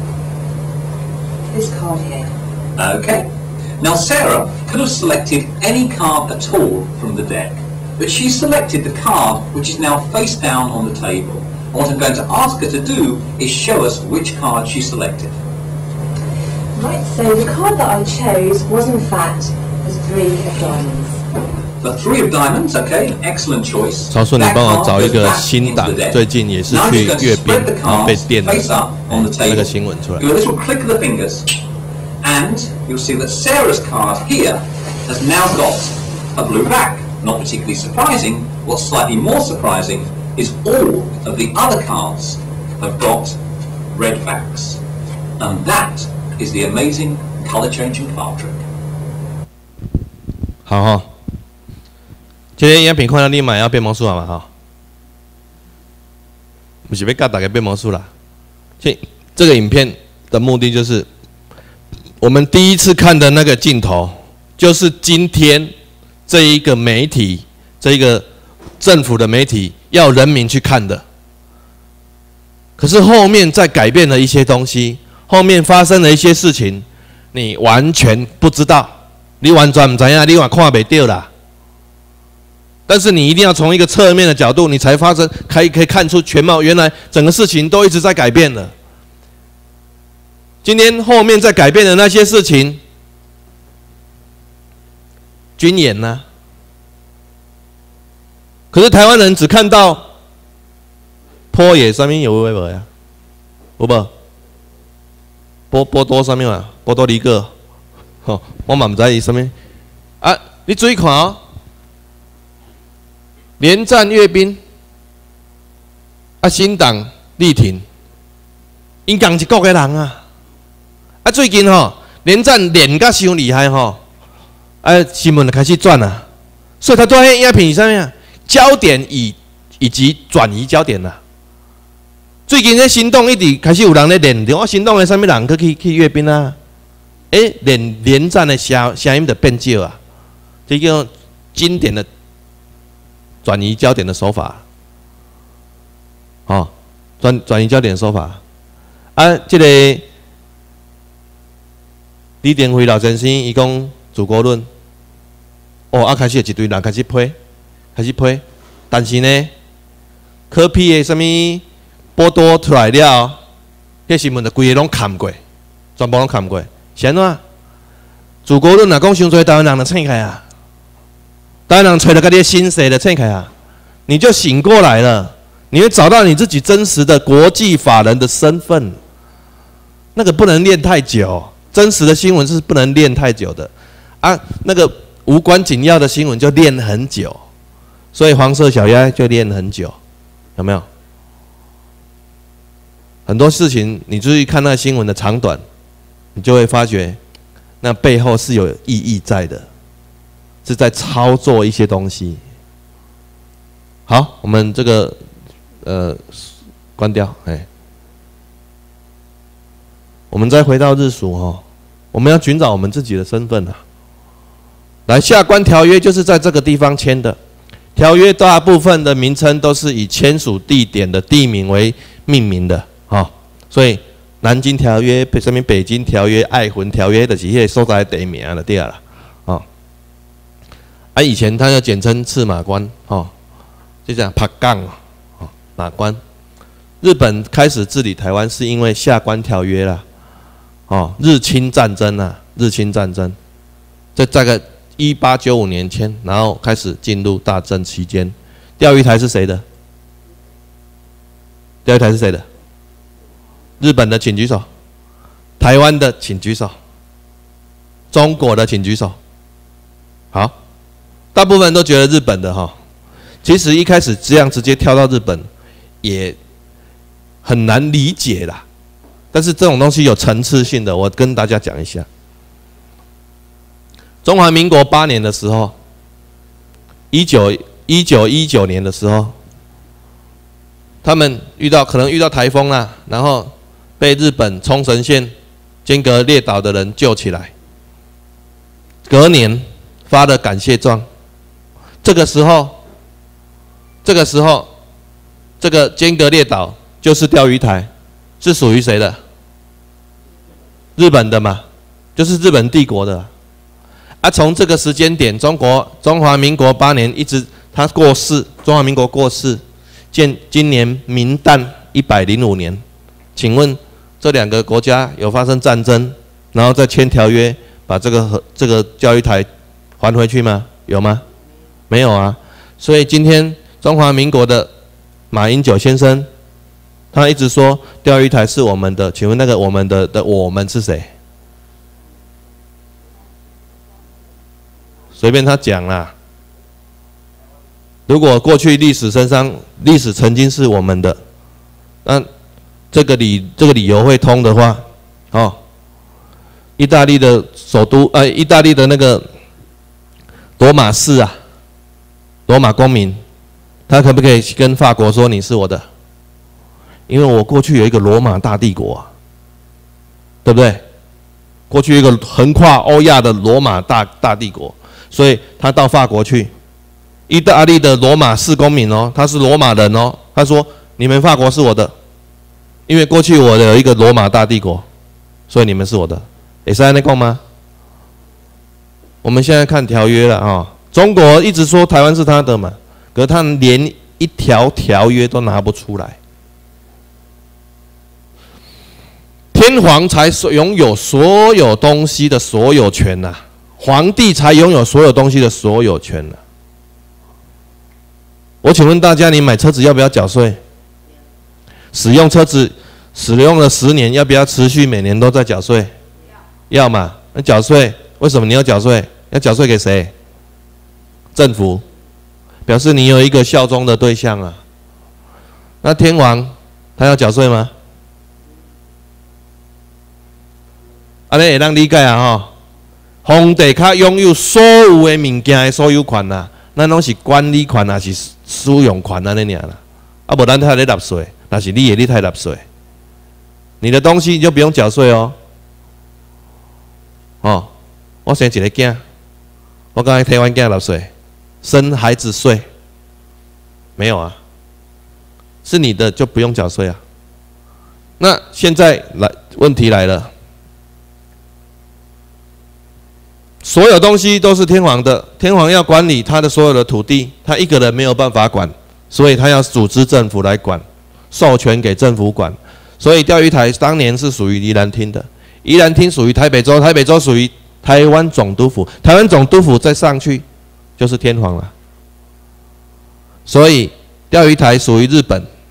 this card here. Okay. Now Sarah could have selected any card at all from the deck, but she selected the card which is now face down on the table. And what I'm going to ask her to do is show us which card she selected. Right, so the card that I chose was in fact the three of diamonds. The three of diamonds, okay, excellent choice. 曹顺，你帮我找一个新档，最近也是去阅兵，然后被电的那个新闻出来。 Do a little click of the fingers, and you'll see that Sarah's card here has now got a blue back. Not particularly surprising. What's slightly more surprising is all of the other cards have got red backs, and that is the amazing color-changing card trick. 好哈。 今天影片看到你买要变魔术了嘛哈？不是要教大家变魔术啦。这这个影片的目的就是，我们第一次看的那个镜头，就是今天这一个媒体，这一个政府的媒体要人民去看的。可是后面再改变了一些东西，后面发生了一些事情，你完全不知道，你完全不知道，你也看不到啦。 但是你一定要从一个侧面的角度，你才发生，可以可以看出全貌。原来整个事情都一直在改变了。今天后面在改变的那些事情，军演呢、啊？可是台湾人只看到坡野上面有没有呀？有无？波波多上面啊，波多黎各，吼，我嘛唔知伊上面啊，你注意看哦。 连战阅兵，啊，新党力挺，因共一国的人啊，啊，最近吼、哦、连战练甲伤厉害吼、哦，啊，新闻就开始转啊，所以他在影片上面焦点以以及转移焦点啦。最近咧行动一直开始有人咧练，我行动的上面人去去阅兵啊，诶，连连战的声声音就变少啊，这个经典的。 转移焦点的手法，哦，转转移焦点的手法，啊，这个李登辉老先生伊讲祖国论，哦，啊，开始有一堆人开始批，开始批，但是呢，可批的什么报道出来了，迄新闻就规个拢看过，全部拢看过，是安怎？祖国论若讲伤多台湾人就醒开啊！ 当然，吹了个啲心水的撑开啊，你就醒过来了。 你会找到你自己真实的国际法人的身份。那个不能练太久，真实的新闻是不能练太久的啊。那个无关紧要的新闻就练很久，所以黄色小鸭就练很久，有没有？很多事情你注意看那个新闻的长短，你就会发觉那背后是有意义在的，是在操作一些东西。好，我们这个呃关掉，哎。我们再回到日属哈，我们要寻找我们自己的身份啊。来，下关条约就是在这个地方签的。条约大部分的名称都是以签署地点的地名为命名的哈，所以南京条约、什么北京条约、爱魂条约的这些所在地名了，对了啊。啊，以前它要简称赤马关哈，就这样爬杠啊，马关。日本开始治理台湾是因为下关条约啦。哦，日清战争啊，日清战争，在大概一八九五年签，然后开始进入大正期间。钓鱼台是谁的？钓鱼台是谁的？日本的请举手，台湾的请举手，中国的请举手。好，大部分人都觉得日本的哈，其实一开始这样直接跳到日本，也很难理解啦。但是这种东西有层次性的，我跟大家讲一下。中华民国八年的时候，一九一九一九年的时候，他们遇到可能遇到台风啦，然后被日本冲绳县间隔列岛的人救起来，隔年发了感谢状。这个时候，这个时候，这个间隔列岛就是钓鱼台。是属于谁的？日本的嘛，就是日本帝国的。啊，从这个时间点，中国中华民国八年一直他过世，中华民国过世，见今年明旦一百零五年，请问这两个国家有发生战争，然后再签条约，把这个这个钓鱼台还回去吗？有吗？没有啊。所以今天中华民国的马英九先生。他一直说钓鱼台是我们的，请问那个我们的的我们是谁？随便他讲啦。如果过去历史身上历史曾经是我们的，那这个理这个理由会通的话，哦，意大利的首都呃，意大利的那个罗马市啊，罗马公民，他可不可以跟法国说你是我的？因为我过去有一个罗马大帝国啊，对不对？过去一个横跨欧亚的罗马大大帝国，所以他到法国去，意大利的罗马市公民哦，他是罗马人哦，他说你们法国是我的，因为过去我有一个罗马大帝国，所以你们是我的，也是这样讲吗？我们现在看条约了啊、哦，中国一直说台湾是他的嘛，可是他连一条条约都拿不出来。天皇才拥有所有东西的所有权呐、啊，皇帝才拥有所有东西的所有权呐、啊。我请问大家，你买车子要不要缴税？使用车子使用了十年，要不要持续每年都在缴税？要嘛？那缴税，为什么你要缴税？要缴税给谁？政府，表示你有一个效忠的对象啊。那天王他要缴税吗？安尼会当理解啊吼，皇帝他拥有所有的物件的所有权啦，咱拢是管理权还是使用权安尼尔啦。啊，无咱太咧纳税，那是你的你太纳税，你的东西你就不用缴税哦。哦，我生一个囝，我刚才台湾囝纳税，生孩子税没有啊？是你的就不用缴税啊。那现在来问题来了。所有东西都是天皇的，天皇要管理他的所有的土地，他一个人没有办法管，所以他要组织政府来管，授权给政府管。所以钓鱼台当年是属于宜兰厅的，宜兰厅属于台北州，台北州属于台湾总督府，台湾总督府再上去就是天皇了。所以钓鱼台属于日本，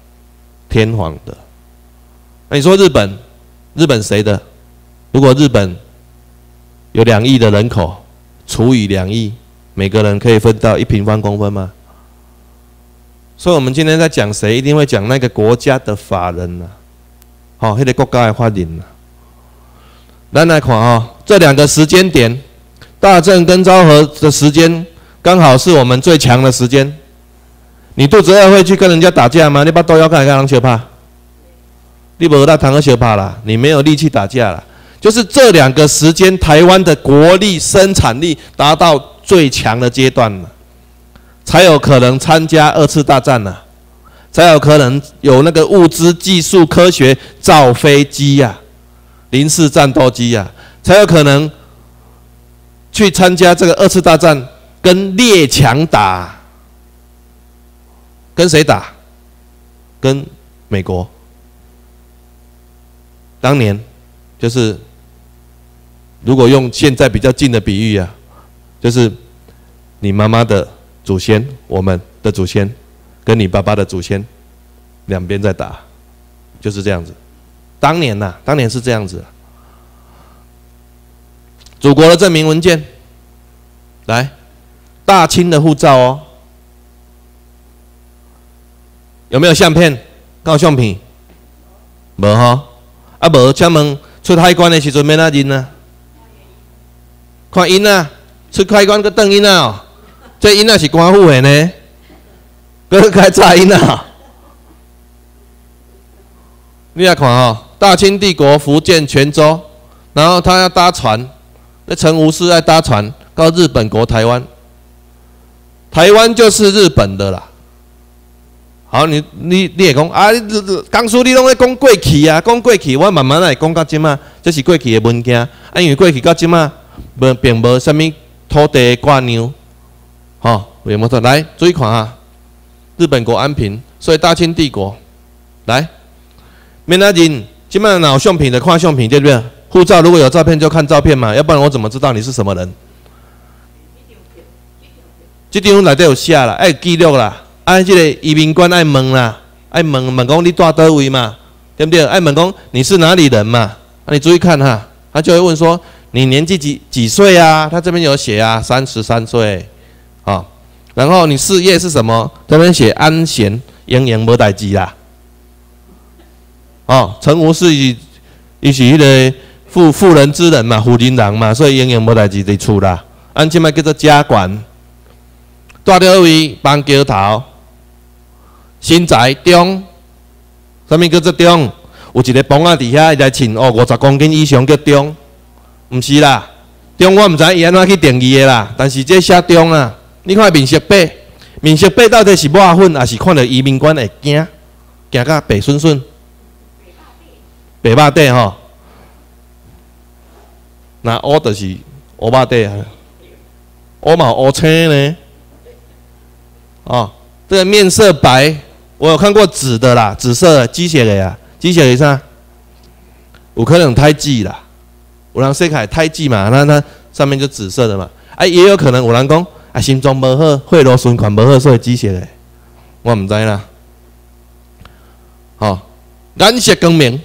天皇的。那你说日本，日本谁的？如果日本有两亿的人口，除以两亿，每个人可以分到一平方公分吗？所以我们今天在讲谁，一定会讲那个国家的法人呐、啊，好、哦，那个国家的法人呐、啊。咱来看哦，这两个时间点，大正跟昭和的时间，刚好是我们最强的时间。你肚子饿会去跟人家打架吗？你把刀腰干跟人相拍，你无那堂和相拍啦，你没有力气打架啦。就是这两个时间，台湾的国力生产力达到最强的阶段了。才有可能参加二次大战呐、啊，才有可能有那个物资、技术、科学造飞机呀、啊、零式战斗机呀、啊，才有可能去参加这个二次大战，跟列强打，跟谁打？跟美国。当年就是如果用现在比较近的比喻啊，就是你妈妈的祖先，我们的祖先，跟你爸爸的祖先，两边在打，就是这样子。当年呐、啊，当年是这样子。祖国的证明文件，来，大清的护照哦，有没有相片？有相片？无吼，啊无，请问出海关的时阵要哪认啊？看因啊，出海关个瞪因啊哦。这因仔是官府的呢，搁开炸因啊！你来看哦，大清帝国福建泉州，然后他要搭船，那陈吴是爱搭船到日本国台湾，台湾就是日本的啦。好，你你你也讲啊，江苏你拢在讲过去啊，讲过去，我慢慢来讲到即马，这是过去的文件，啊，因为过去到即马，无并无啥物土地挂钩。哦，有没有？来注意看啊！日本国安平，所以大清帝国来，免那人，今麦哪有相片的看相片对不对？护照如果有照片就看照片嘛，要不然我怎么知道你是什么人？这张内底有写啦，爱记录啦，爱这个移民官爱问啦，爱问问讲你住叨位嘛，对不对？爱问讲你是哪里人嘛？啊，你注意看哈，他就会问说你年纪几几岁啊？他这边有写啊，三十三岁。啊，然后你事业是什么？这边写安闲，营营无代志啦。哦，陈吴是伊，伊是迄个妇妇人之仁嘛，妇人人嘛，所以营营无代志伫厝啦。按即摆叫做家管，住伫位邦桥头，新宅中，啥物叫做中？有一个房仔伫遐，伊来称哦，五十公斤以上叫中，毋是啦。中我毋知伊安怎去定义的啦，但是这写中啊。你看面色白，面色白到底是抹粉，还是看到移民官会惊，惊甲白顺顺？白肉底吼，那乌就是乌肉底啊，乌嘛乌青呢。哦，这个面色白，我有看过紫的啦，紫色的鸡血的呀，鸡血的啥？有可能胎记啦，有人说开胎记嘛，那那上面就紫色的嘛，啊，也有可能有人讲。啊，心脏无好，血路循环无好，所以止血的，我唔知啦。好、哦，颜色光明，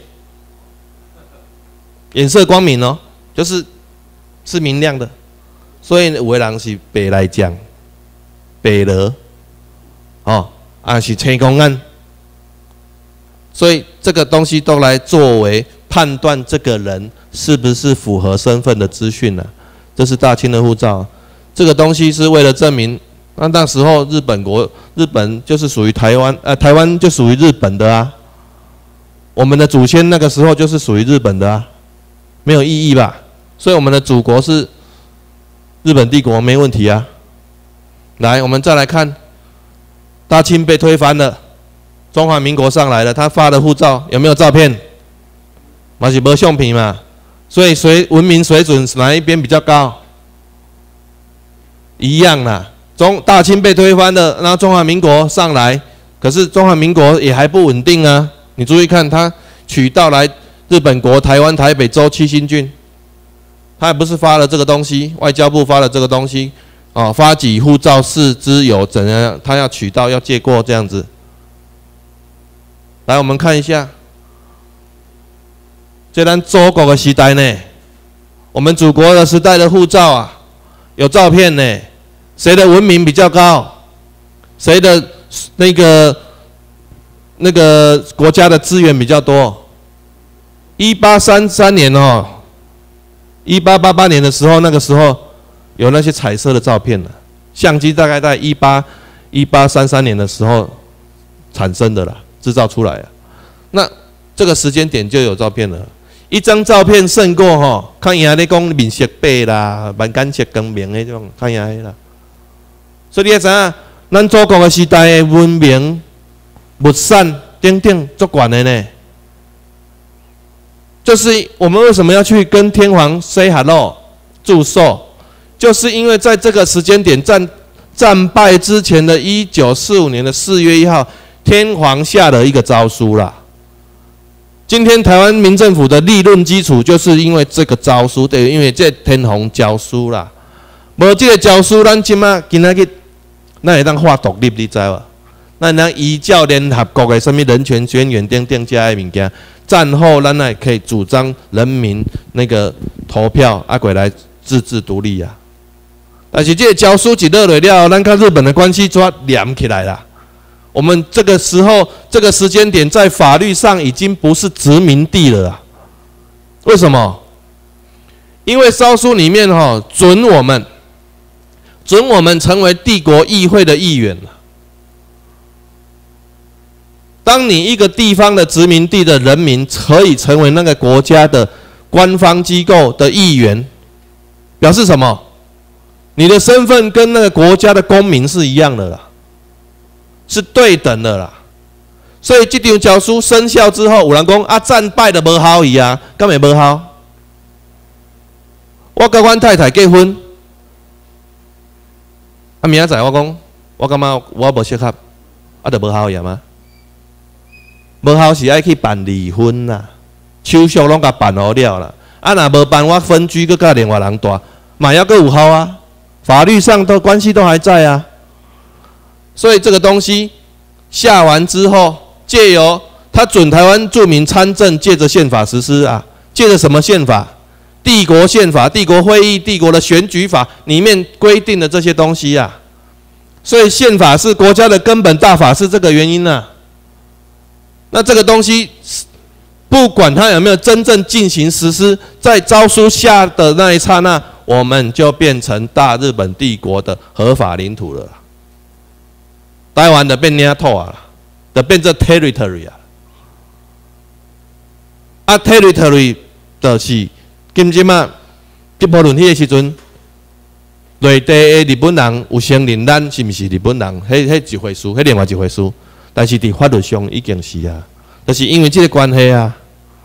颜色光明哦，就是是明亮的，所以有的人是白来讲，白罗，哦，啊是青光眼，所以这个东西都来作为判断这个人是不是符合身份的资讯呢？这是大清的护照。这个东西是为了证明，那那时候日本国，日本就是属于台湾，呃，台湾就属于日本的啊。我们的祖先那个时候就是属于日本的啊，没有意义吧？所以我们的祖国是日本帝国，没问题啊。来，我们再来看，大清被推翻了，中华民国上来了，他发的护照有没有照片？嘛是没相片嘛，所以谁文明水准哪一边比较高？一样啦，中大清被推翻了，然后中华民国上来，可是中华民国也还不稳定啊。你注意看，他取到来日本国台湾台北州七星郡，他也不是发了这个东西，外交部发了这个东西，哦，发给护照士之有怎样，他要取到要借过这样子。 来，我们看一下，这咱祖国的时代呢，我们祖国的时代的护照啊，有照片呢。谁的文明比较高？谁的那个那个国家的资源比较多？一八三三年哦，一八八八年的时候，那个时候有那些彩色的照片了。相机大概在一八一八三三年的时候产生的啦，制造出来啊。那这个时间点就有照片了。一张照片胜过吼、哦，看人家咧讲面色白啦、万干色光明的这种，看人家啦。所以你要知影，咱祖国的时代的文明、物产等等足悬的呢。就是我们为什么要去跟天皇 say hello 祝寿，就是因为在这个时间点战战败之前的一九四五年的四月一号，天皇下了一个诏书啦。今天台湾民政府的立论基础，就是因为这个诏书，对，因为这天皇诏书啦。无这个诏书，咱即马今仔日，咱会当画独立，你知无？咱能依照联合国的什么人权宣言等等这些物件，战后咱也可以主张人民那个投票啊，过来自治独立啊。但是这个诏书一落来了，咱跟日本的关系就要连起来啦。我们这个时候，这个时间点，在法律上已经不是殖民地了啊。为什么？因为诏书里面哈、哦，准我们，准我们成为帝国议会的议员了。当你一个地方的殖民地的人民可以成为那个国家的官方机构的议员，表示什么？你的身份跟那个国家的公民是一样的啦。是对等的啦，所以这张诏书生效之后，有人讲啊，战败的无效伊啊，敢会无效？我甲阮太太结婚，啊明仔载我讲，我感觉我无适合，啊就无效伊吗？无效是爱去办离婚啦，手续拢甲办好了啦，啊若无办，我分居搁甲另外人住，嘛要搁有效啊，法律上的关系都还在啊。所以这个东西下完之后，借由他准台湾住民参政，借着宪法实施啊，借着什么宪法？帝国宪法、帝国会议、帝国的选举法里面规定的这些东西啊。所以宪法是国家的根本大法，是这个原因啊。那这个东西，不管它有没有真正进行实施，在诏书下的那一刹那，我们就变成大日本帝国的合法领土了。台湾就变领土啊，就变成 territory 啊。啊 ，territory 就是今即马吉普伦迄个时阵，内地的日本人有承认咱是毋是日本人，迄迄一回事，迄另外一回事。但是伫法律上已经是啊，就是因为这个关系啊。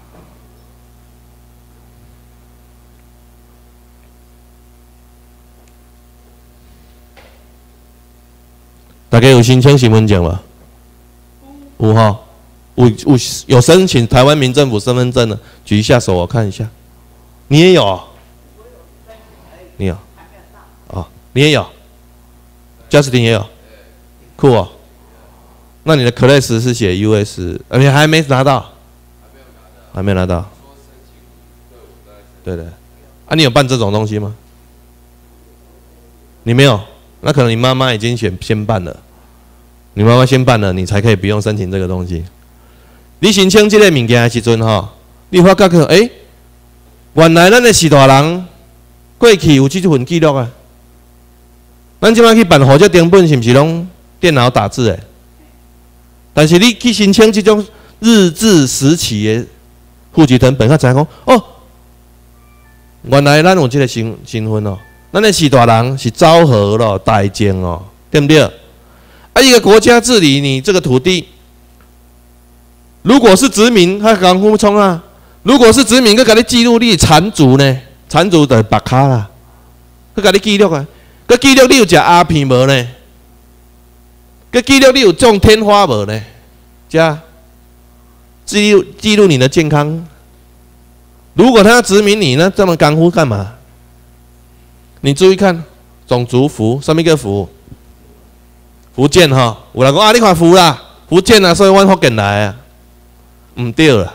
大家有申请身份证吗？有哈，有有有申请台湾民政府身份证的，举一下手我看一下。你也有、哦？你有？哦，你也有 ？Justin 也有，酷哦。那你的 class 是写 U S， 而且还没拿到，还没拿到。对的。啊，你有办这种东西吗？你没有？那可能你妈妈已经先先办了，你妈妈先办了，你才可以不用申请这个东西。你申请这个物件的时阵吼，你发觉诶、欸，原来咱的士大人过去有这份记录啊。咱即摆去办户籍登本，是毋是拢电脑打字诶？但是你去申请这种日治时期的户籍誊本，才知讲哦，原来咱有这个身身份哦。咱的士大人是昭和咯，大正哦，对不对？啊，一个国家治理你这个土地，如果是殖民，他讲互冲啊；如果是殖民，佮甲你记录你残族呢，残族就白卡啦，佮甲你记录啊，佮记录你有食鸦片无呢？佮记录你有种天花无呢？加记录记录你的健康。如果他要殖民你呢，这么干乎干嘛？你注意看，种族服，什么个服？福建哈，有人讲啊，你看服啦，福建啊，所以阮福建来啊， 唔对啦。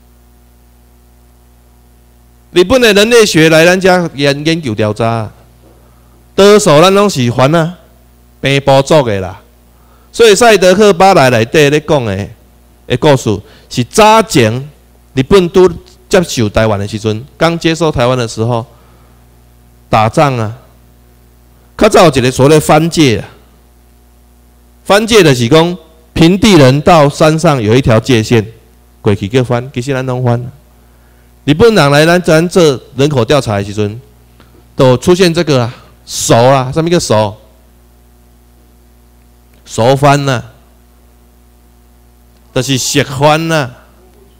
日本的人类学来咱遮研研究调查，多数咱拢是番啊，病部族的啦。所以赛德克巴莱内底咧讲的的故事，是早前日本都接受台湾的时阵，刚接收台湾的时候，打仗啊，较早有一个所谓的藩界啊，藩界就是讲平地人到山上有一条界限，过去叫藩，其实咱拢藩。日本人来咱咱做人口调查的时阵，都出现这个啊，熟啊，什么叫熟？熟番呐、啊，就是熟番呐、啊，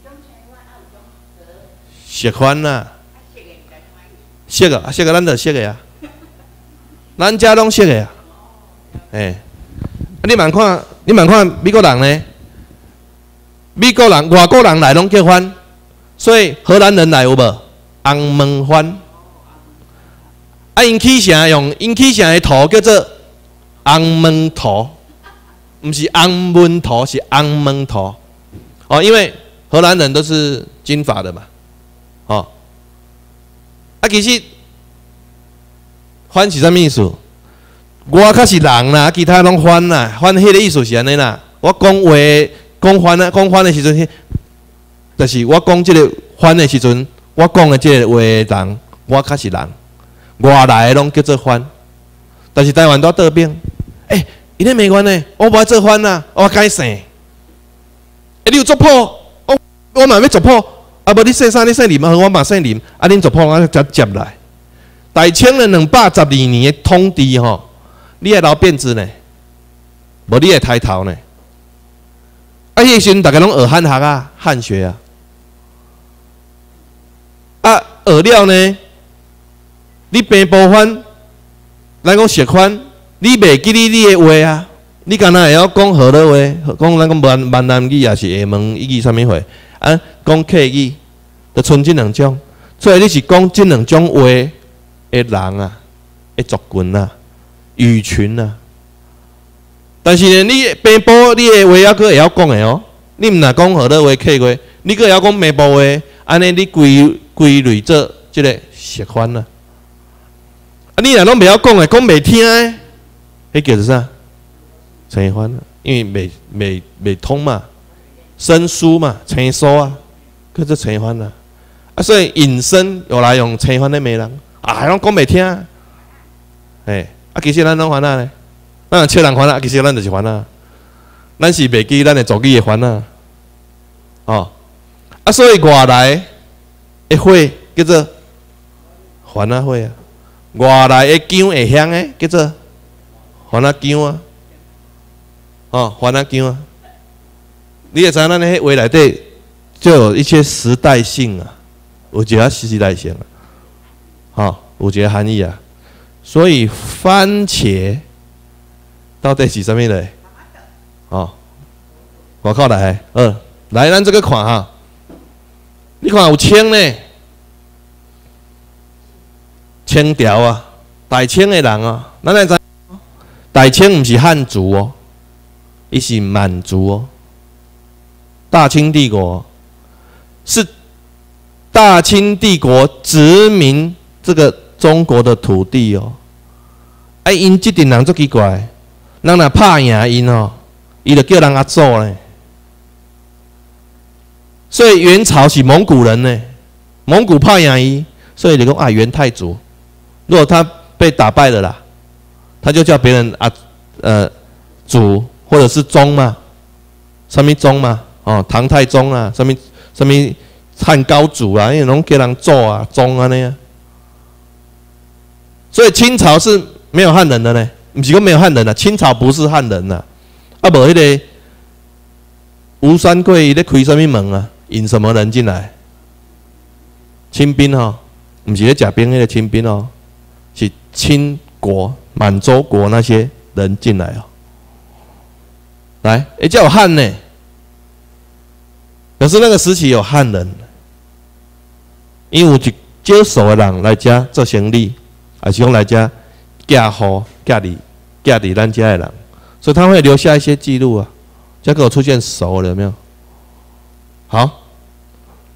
熟番呐、啊，熟啊，熟啊，咱就熟的啊，咱家拢熟的啊，哎、欸，你慢看，你慢看美国人呢？美国人、外国人来拢叫番。所以荷兰人来有无？红门番，啊，因起城用因起城的图叫做红门图，不是红门图，是红门图。哦，因为荷兰人都是金发的嘛，哦，啊，其实番是啥意思？我较是人啦，其他拢番啦，番迄个意思是安尼啦。我讲话讲番啊，讲番的时阵。就是我讲即个番的时阵，我讲的即个话的人，我较是人，外来的拢叫做番。但是台湾都倒变，诶、欸，伊咧美国呢，我无爱做番啊，我改姓。诶、欸，你有族谱？我我嘛要族谱，啊无你姓啥？你姓林啊？我嘛姓林，啊恁族谱我才接来。大清了两百十二年的统治吼，你会留辫子呢？无你会抬头呢？啊，迄时阵大家拢学汉学啊，汉学啊。啊，学了呢，你平埔番，咱讲熟番，你袂记你你的话啊，你敢若会晓讲河洛话，讲咱讲闽闽南语也是厦门语啥物话，啊，讲客语，就剩即两种，所以你是讲即两种话的人啊，的族群啊，语群啊。但是呢，你平埔你的话还佫会晓讲的哦，你毋若讲河洛话、客话，你佫会晓讲闽埔话，安尼你规。归类做即个熟番啊！啊，你若拢袂晓讲诶，讲袂听诶，迄叫做啥？青番啊，因为袂袂袂通嘛，生疏嘛，青疏啊，叫做青番啊。啊，所以引申有来用青番的美人啊，拢讲袂听。诶，啊，其实咱拢番啊咧，咱若笑人番啊，其实咱就是番啊，咱是袂记咱的族语的番啊。哦，啊，所以外来。一花叫做番仔花啊，外来的姜会香的叫做番仔姜啊，哦，番仔姜啊，你也知影咱迄话内底就有一些时代性啊，有一个时代性啊，哦，有一个含义啊，所以番茄到底是啥物嘞？哦，外口来，呃，来咱这个看哈。你看有清呢，清朝啊，大清的人啊，咱来知，大清唔是汉族哦，伊是满族哦。大清帝国是大清帝国殖民这个中国的土地哦。哎，因这群人足奇怪，咱若拍赢因哦，伊就叫人阿祖呢。所以元朝是蒙古人呢，蒙古怕赢伊，所以就讲啊元太祖。如果他被打败了啦，他就叫别人啊呃祖或者是宗嘛，什么宗嘛，哦唐太宗啊，什么什么汉高祖啊，因为拢叫人做啊宗啊那样。所以清朝是没有汉人的呢，不是讲没有汉人啊，清朝不是汉人呐，啊无迄个吴三桂伊咧开什么门啊？引什么人进来？清兵哦，不是咧假兵那个清兵哦，是清国、满洲国那些人进来哦。来，诶，叫有汉呢，可是那个时期有汉人，因为有一少数的人来遮做生意，还是讲来遮嫁祸、嫁里、嫁里咱家的人，所以他会留下一些记录啊。这个有出现熟了有没有？好。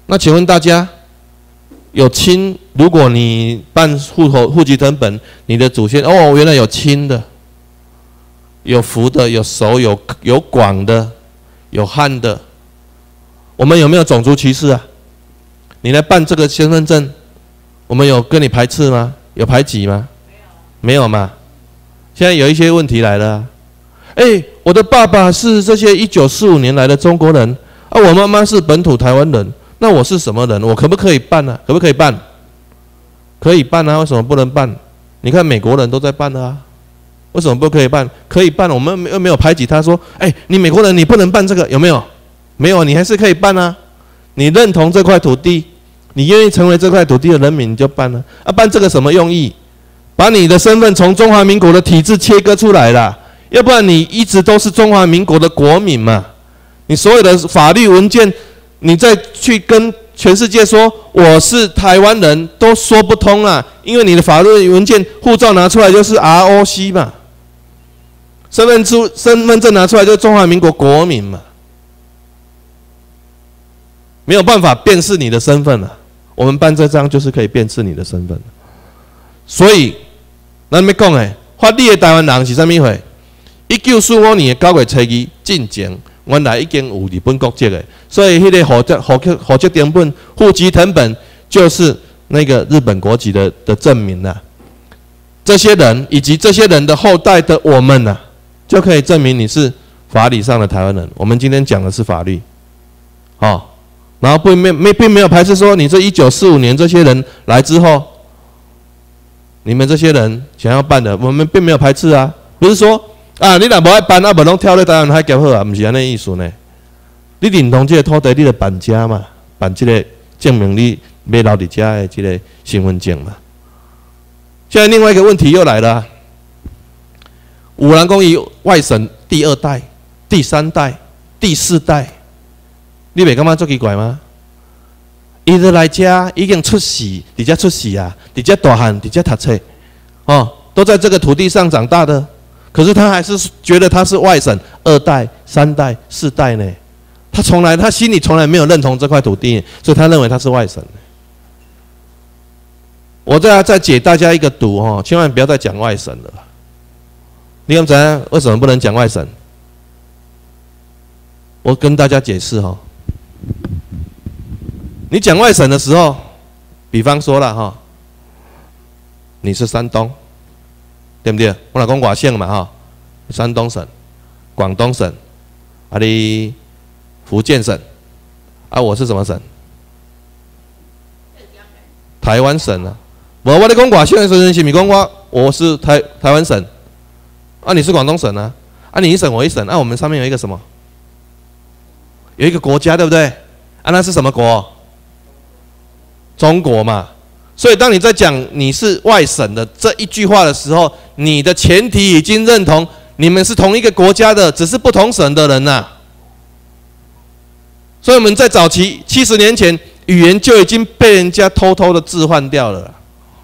那请问大家，有亲？如果你办户口户籍誊本，你的祖先哦，原来有亲的，有福的，有熟，有有广的，有汉的。我们有没有种族歧视啊？你来办这个身份证，我们有跟你排斥吗？有排挤吗？没有嘛。现在有一些问题来了、啊，哎、欸，我的爸爸是这些一九四五年来的中国人啊，我妈妈是本土台湾人，那我是什么人？我可不可以办呢、啊？可不可以办？可以办啊，为什么不能办？你看美国人都在办啊，为什么不可以办？可以办，我们又没有排挤他说，哎、欸，你美国人你不能办这个，有没有？没有，你还是可以办啊。你认同这块土地，你愿意成为这块土地的人民，你就办了啊。啊，办这个什么用意？把你的身份从中华民国的体制切割出来啦，要不然你一直都是中华民国的国民嘛。你所有的法律文件，你再去跟全世界说我是台湾人，都说不通啊，因为你的法律文件、护照拿出来就是 R O C 嘛，身份证身份证拿出来就是中华民国国民嘛，没有办法辨识你的身份了、啊。我们办这张就是可以辨识你的身份，所以咱要讲诶，法理的台湾人是啥物货？一九四五年的九月初二进前。原来已经有日本国籍的，所以迄个户籍、户籍、户籍誊本、户籍誊本就是那个日本国籍的的证明啦。这些人以及这些人的后代的我们呐、啊，就可以证明你是法理上的台湾人。我们今天讲的是法律，哦，然后并没没并没有排斥说你这一九四五年这些人来之后，你们这些人想要办的，我们并没有排斥啊，不是说。啊！你若无爱办，啊，无拢跳咧台湾海峡好啊，毋是安尼意思呢。你认同这个土地，你就办遮嘛，办这个证明你要留伫遮的这个身份证嘛。现在另外一个问题又来了、啊，有人讲伊外省第二代、第三代、第四代，你袂感觉足奇怪吗？伊就来遮已经出世，伫遮出世啊，伫遮大汉，伫遮读册，哦，都在这个土地上长大的。可是他还是觉得他是外省二代、三代、四代呢。他从来他心里从来没有认同这块土地，所以他认为他是外省。我再再解大家一个赌哦，千万不要再讲外省了。你们知道为什么不能讲外省？我跟大家解释哈、哦。你讲外省的时候，比方说了哈、哦，你是山东。对不对？我老讲外省嘛哈，山东省、广东省，啊你福建省，啊我是什么省？台湾省啊。我我咧讲外省的时候，是咪讲我我是台台湾省？啊你是广东省啊？啊你一省我一省，啊我们上面有一个什么？有一个国家对不对？啊那是什么国？中国嘛。所以，当你在讲你是外省的这一句话的时候，你的前提已经认同你们是同一个国家的，只是不同省的人呐、啊。所以我们在早期七十年前，语言就已经被人家偷偷的置换掉了啦。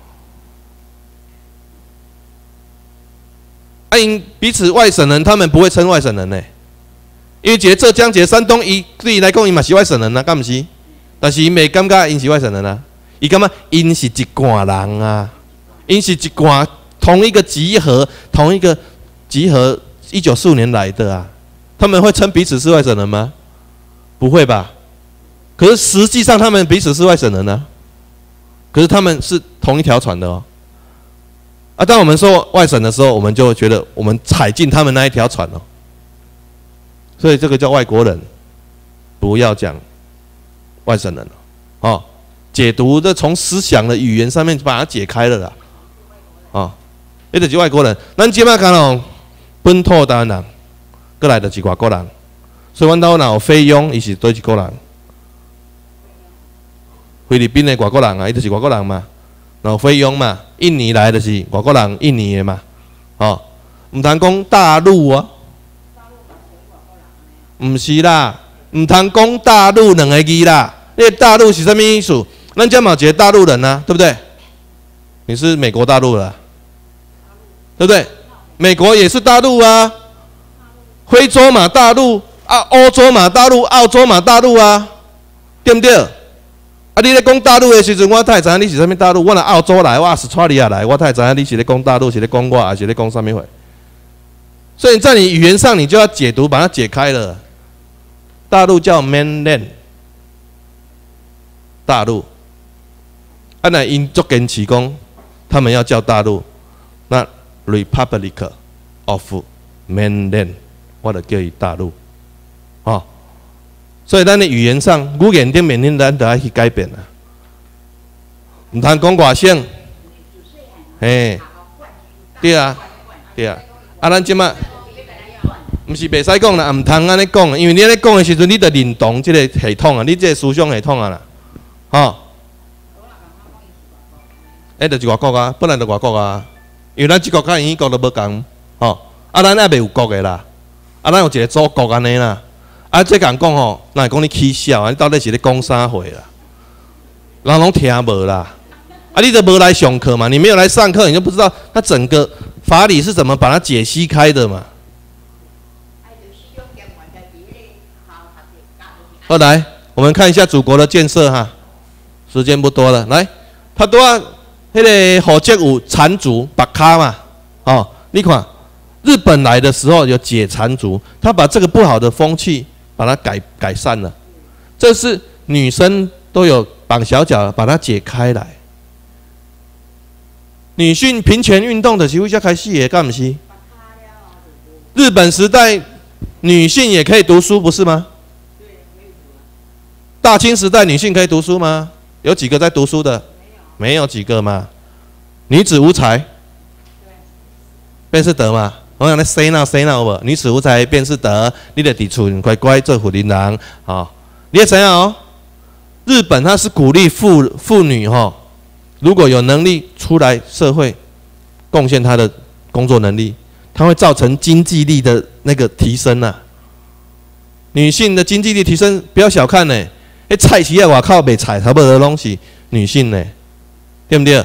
啊，因彼此外省人，他们不会称外省人呢，因为一个浙江、一个山东，伊对伊来讲，伊嘛是外省人啊，敢不是？但是伊袂感觉因是外省人啊。伊感觉因是一挂人啊，因是一挂同一个集合，同一个集合，一九四五年来的啊，他们会称彼此是外省人吗？不会吧？可是实际上他们彼此是外省人啊，可是他们是同一条船的哦。啊，当我们说外省的时候，我们就觉得我们踩进他们那一条船哦，所以这个叫外国人，不要讲外省人了哦。解读的从思想的语言上面把它解开了啦，哦，那就是外国人。咱即摆讲咯，本土台湾人，过来就是外国人，所以阮兜若有菲佣，伊是倒一个人。菲律宾的外国人啊，伊就是外国人嘛。然后菲佣嘛，印尼来的是外国人，印尼的嘛，哦，唔通讲大陆啊，唔是啦，唔通讲大陆两个字啦。那大陆是什么意思？咱家嘛有一个大陆人啊，对不对？你是美国大陆了、啊，对不对？美国也是大陆啊，非洲嘛大陆啊，欧洲嘛大陆，澳洲嘛大陆啊，对不对？ 啊，你咧讲大陆的时阵，我太知影你是啥物大陆。我若澳洲来，我澳大利亚来，我太知影你是咧讲大陆，是咧讲我，还是咧讲啥物货？所以在你语言上，你就要解读，把它解开了。大陆叫 mainland， 大陆。啊，那因足坚持讲，他们要叫大陆，那 Republic of Mainland， 我就叫伊大陆，哦。所以咱的语言上，语言顶面顶咱都要去改变啦。唔通讲外省，嘿，对啊，对啊。啊，咱即马，毋是袂使讲啦，唔通安尼讲，因为你安尼讲的时阵，你得认同即个系统啊，你即个思想系统啊啦，吼。哎，就是外国啊，本来就外国啊，因为咱即国甲英国都无共，吼。啊，咱还袂有国的啦，啊，咱有一个祖国安尼啦。啊，这共讲吼，那是讲你起笑啊，你到底是咧讲啥货啦？人拢听无啦。啊，你都无来上课嘛，你没有来上课，你就不知道它整个法理是怎么把它解析开的嘛。后来我们看一下祖国的建设哈，时间不多了，来，他都要迄个火箭有缠足白卡嘛，哦，你看日本来的时候有解缠足，他把这个不好的风气把它改改善了，这是女生都有绑小脚，把它解开来。女性平权运动的时候才开始的，干不是？日本时代女性也可以读书，不是吗？大清时代女性可以读书吗？有几个在读书的？没有几个嘛。女子无才，便是德嘛。我讲咧洗脑洗脑无？女子无才便是德，你得伫厝乖乖做妇人人啊、哦！你也知影哦，日本它是鼓励妇妇女哈、哦，如果有能力出来社会贡献她的工作能力，它会造成经济力的那个提升啊。女性的经济力提升，不要小看呢、欸。哎，菜市啊，外口卖菜，差不多拢是女性呢、欸，对不对？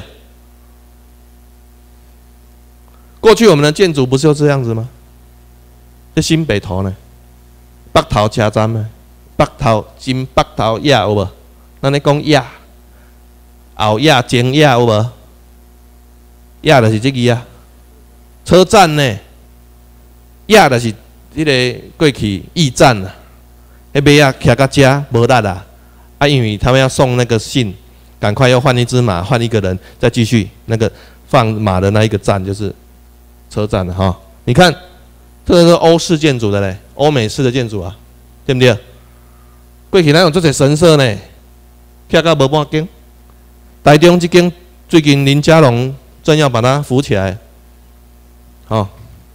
过去我们的建筑不是就这样子吗？这新北投呢，北投车站呢，北投金北投亚有无？咱咧讲亚，后亚前亚有无？亚就是这个啊，车站呢，亚就是迄个过去驿站啊，迄马啊骑到遮无力啊。啊，因为他们要送那个信，赶快要换一只马，换一个人，再继续那个放马的那一个站就是车站了哈。你看，这个是欧式建筑的嘞，欧美式的建筑啊，对不对？过去咱有这些神社呢，骑到无半间。台中这间最近林佳龙正要把它扶起来，好，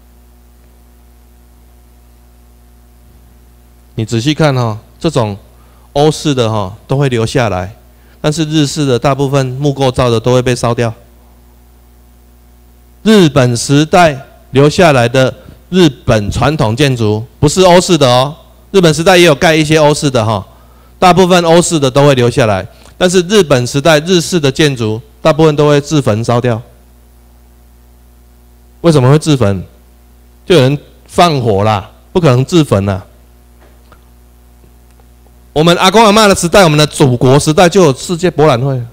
你仔细看哈，这种。欧式的哈都会留下来，但是日式的大部分木构造的都会被烧掉。日本时代留下来的日本传统建筑不是欧式的哦，日本时代也有盖一些欧式的哈，大部分欧式的都会留下来，但是日本时代日式的建筑大部分都会自焚烧掉。为什么会自焚？就有人放火啦，不可能自焚啦。我们阿公阿嬷的时代，我们的祖国时代就有世界博览会，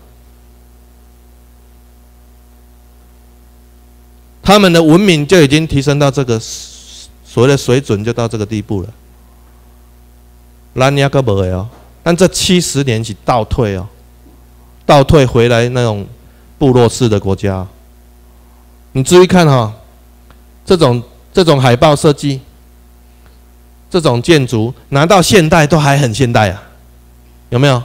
他们的文明就已经提升到这个所谓的水准，就到这个地步了。咱也个无的哦，但这七十年是倒退哦，倒退回来那种部落式的国家。你注意看哈、哦，这种这种海报设计。这种建筑拿到现代都还很现代啊，有没有？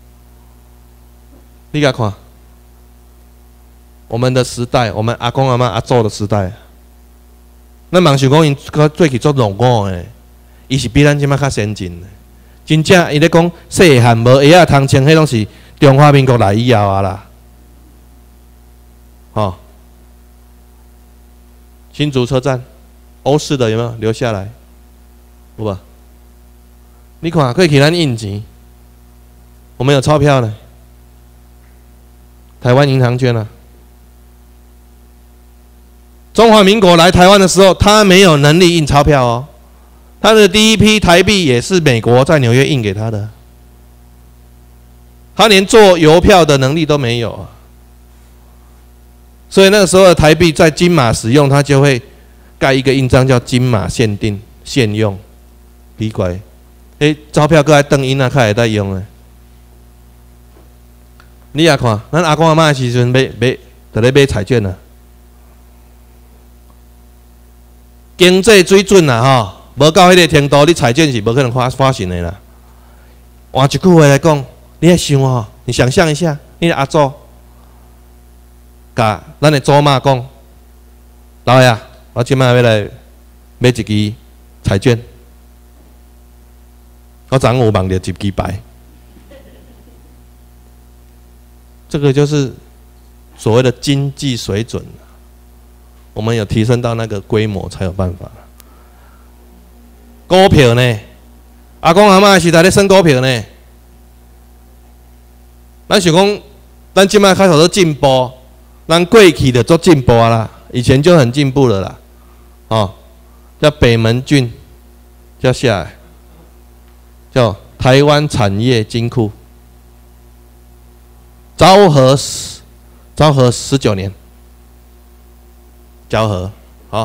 你给看，我们的时代，我们阿公阿嬷阿祖的时代，咱梦想讲因做起做农务的，伊是比咱即马较先进的。真正伊咧讲细汉无鞋啊通穿，迄拢是中华民国来以后啊啦。哦，新竹车站，欧式的有没有留下来？有无？你看，可以给咱印钱，我们有钞票呢，台湾银行券啊。中华民国来台湾的时候，他没有能力印钞票哦，他的第一批台币也是美国在纽约印给他的，他他连做邮票的能力都没有啊。所以那个时候的台币在金马使用，它就会盖一个印章叫金马限定限用，奇怪，诶，钞票搁爱邓因啊，较会使用诶。你也看，咱阿公阿嬷的时阵买买，就咧买彩券啊。经济水准啊，吼，无到迄个程度，你彩券是无可能发发行的啦。换一句话来讲，你来想哦，你想象一下，你的阿祖。甲咱的祖妈讲，老爷，我即摆要来买一支彩券，我昨有梦到一支牌，这个就是所谓的经济水准，我们有提升到那个规模才有办法。股票呢，阿公阿嬷时代咧算股票呢，咱想讲，咱即摆开始都进步。咱过去的做进步啦，以前就很进步了啦，哦，叫北门郡，叫下来，叫台湾产业金库，昭和昭和十九年，昭和，好、哦，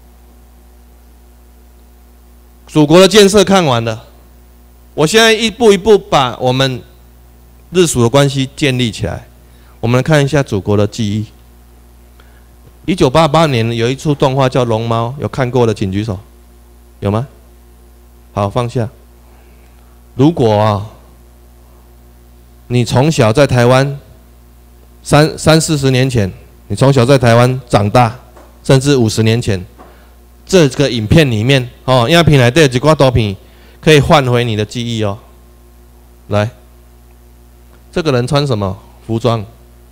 祖国的建设看完了，我现在一步一步把我们日属的关系建立起来。我们来看一下祖国的记忆。一九八八年有一出动画叫《龙猫》，有看过的请举手，有吗？好，放下。如果啊，你从小在台湾三三四十年前，你从小在台湾长大，甚至五十年前，这个影片里面哦，影片内底有一寡图片可以换回你的记忆哦。来，这个人穿什么服装？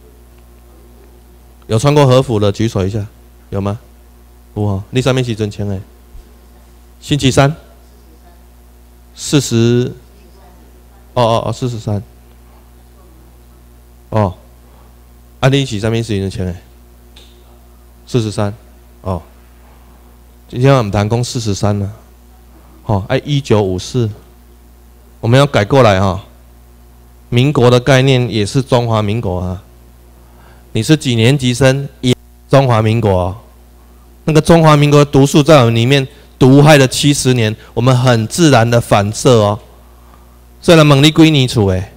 有穿过和服的举手一下，有吗？有哦，你上面是真穿诶。星期三，四十，哦哦哦，四十三。哦，啊，你是上面是真穿诶。四十三，哦。今天我们谈讲四十三了，哦，哎，一九五四，我们要改过来哈、哦。民国的概念也是中华民国啊。你是几年级生？也中华民国、哦，那个中华民国毒素在我们里面毒害了七十年，我们很自然的反射哦。虽然问你几年厝诶，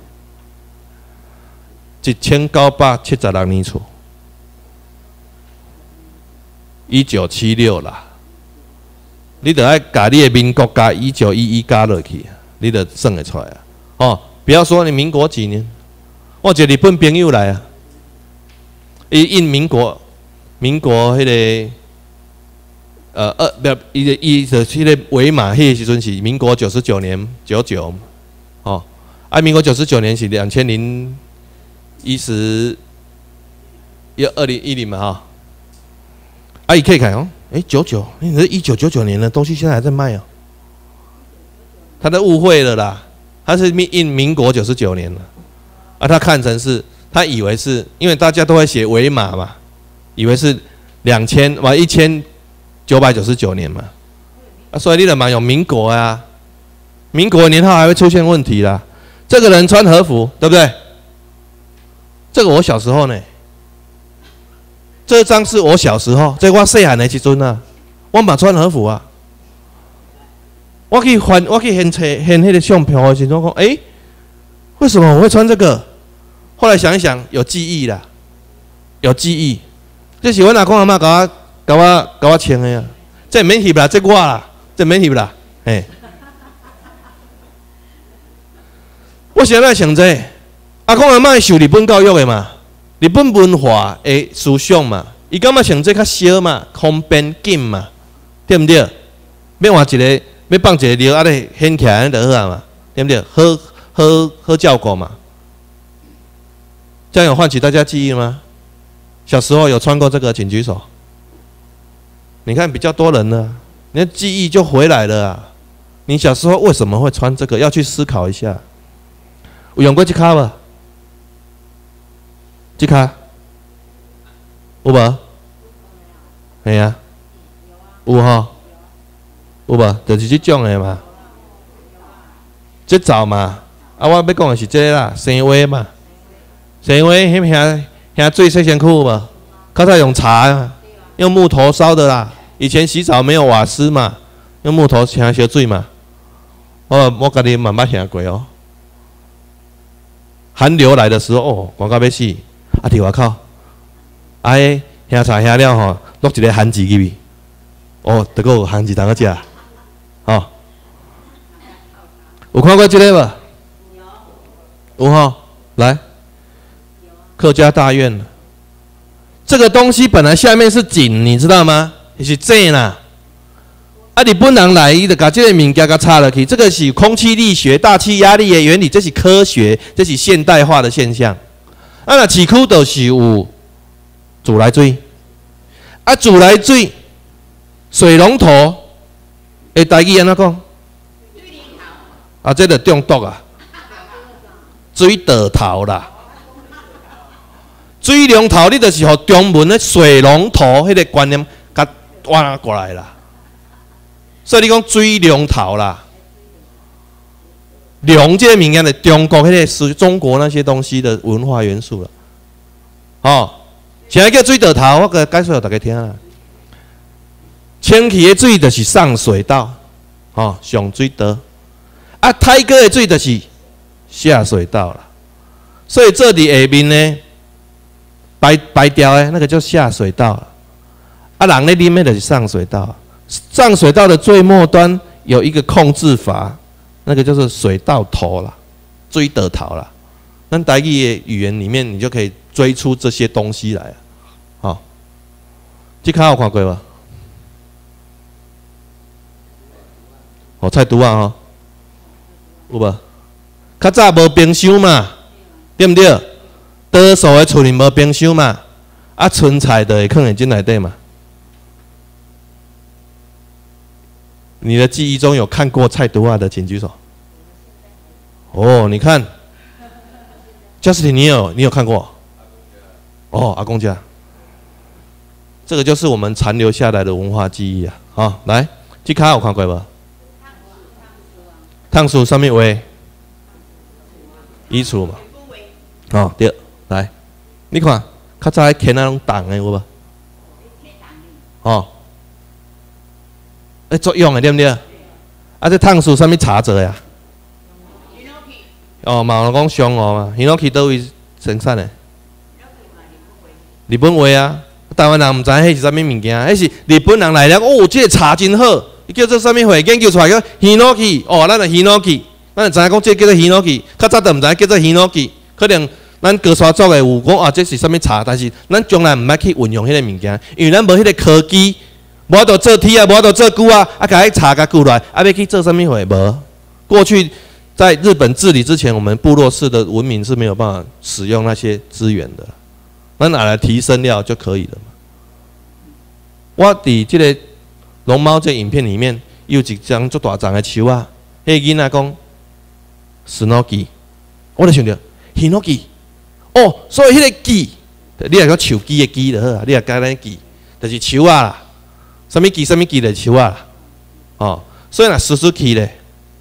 一千九百七十六年厝，一九七六啦。你得爱把你的民国加一九一一加落去，你就算得出来啊。哦，不要说你民国几年，我一个日本朋友来啊。伊印民国，民国迄、那个，呃二不，伊个伊的迄个维马迄个时阵是民国九十九年九九，哦，啊，民国九十九年是两千零一十，一二零一零嘛哈，啊，伊可以看哦，哎九九，你这一九九九年的东西现在还在卖哦，他都误会了啦，他是印民国九十九年了，啊，他看成是。他以为是因为大家都会写维马嘛，以为是两千哇一千九百九十九年嘛，啊，所以你的嘛有民国啊，民国年号还会出现问题啦。这个人穿和服，对不对？这个我小时候呢，这张是我小时候，这我细汉的时阵啊，我嘛穿和服啊，我可以翻，我可以现册现那个相片的时候讲，哎，为什么我会穿这个？后来想一想，有记忆啦，有记忆。这是阮阿公阿嬷甲我、甲我、甲我穿的呀。这免翕啦，这我啦，这免翕啦，嘿。我现在想这，阿公阿嬷受日本教育的嘛，日本文化的思想嘛，伊感觉像这较小嘛，方便紧嘛，对不对？要换一个，要放一个料，啊咧掀起来就好啊嘛，对不对？好好好照顾嘛。这样有唤起大家记忆吗？小时候有穿过这个，请举手。你看比较多人了，你的记忆就回来了啊！你小时候为什么会穿这个？要去思考一下。有用过这卡无？这卡有无？系啊，有吼，有无？就是这种的嘛，这早嘛， 啊，我要讲的是这个啦，生蛙嘛，生蛙迄遐遐水洗身躯无？较早用茶，用木头烧的啦。以前洗澡没有瓦斯嘛，用木头请烧水嘛。哦，我家己慢慢听过哦。寒流来的时候，哦，寒到要死，啊，伫外口，啊，迄香茶香料吼，落一个番薯入去，哦，得个番薯当个食，哦，有看过这个无？有吼，来，客家大院，这个东西本来下面是井，你知道吗？是井啦。啊，日本人来，伊就把这个物件给插落去，这个是空气力学、大气压力的原理，这是科学，这是现代化的现象。啊，那市区都是有自来水，啊，自来水水龙头，诶，台语安怎讲？啊，这个中毒啊，水倒头啦。水龙头，你就是互中文的水龙头迄个观念，甲挖过来啦。所以你讲水龙头啦，龙这个物件的中国迄个是中国那些东西的文化元素了。哦，现在叫水倒头，我个解释给大家听啦。清气的水就是上水道，哦，上水道。啊，太哥的水就是下水道了。所以这里下面呢，白白掉的那个叫下水道了。啊，人咧啉的就是上水道。上水道的最末端有一个控制阀，那个就是水道头啦，水倒头啦。那台语的语言里面，你就可以追出这些东西来。好、哦，这卡有看过吗？哦，菜图啊吼，有无？较早无冰箱嘛，对不对？多数的厝里无冰箱嘛，啊，春菜就会放在进内底嘛。你的记忆中有看过菜图画的，请举手。哦，你看 ，Justin， 你有你有看过？哦，阿公家，这个就是我们残留下来的文化记忆啊！好，来，这卡有看过无？烫书上面为衣橱嘛。哦，对，来，你看，较早迄捡那种档的有无？哦。诶，作用的对不对？啊，这烫书上面查着呀？哦，嘛有人讲上河嘛 ，Hinoki 倒位生产的？日本话啊，台湾人唔知迄是啥物物件，迄是日本人来了，哦，这个茶真好，伊叫做啥物货？研究出来叫 Hinoki， 哦，咱就 Hinoki， 咱就知影讲这叫做 Hinoki， 较早都唔知叫做 Hinoki， 可能咱高山族的有讲啊，这是啥物茶，但是咱将来唔爱去运用迄个物件，因为咱无迄个科技。无法度做铁啊，无法度做骨啊，啊，甲迄茶甲骨来，啊，要去做啥物货？无。过去在日本治理之前，我们部落式的文明是没有办法使用那些资源的，咱拿来提升料就可以了嘛。我伫这个龙猫这影片里面有一张足大张的树啊，迄个囡仔讲 ，Snogi， 我就想着 Hinoki， 哦，所以迄个鸡，你若讲树鸡的鸡就好啊，你若讲咱鸡，就是树啊啦。什么鸡？什么鸡的树啊？哦，所以呢，叔叔去咧，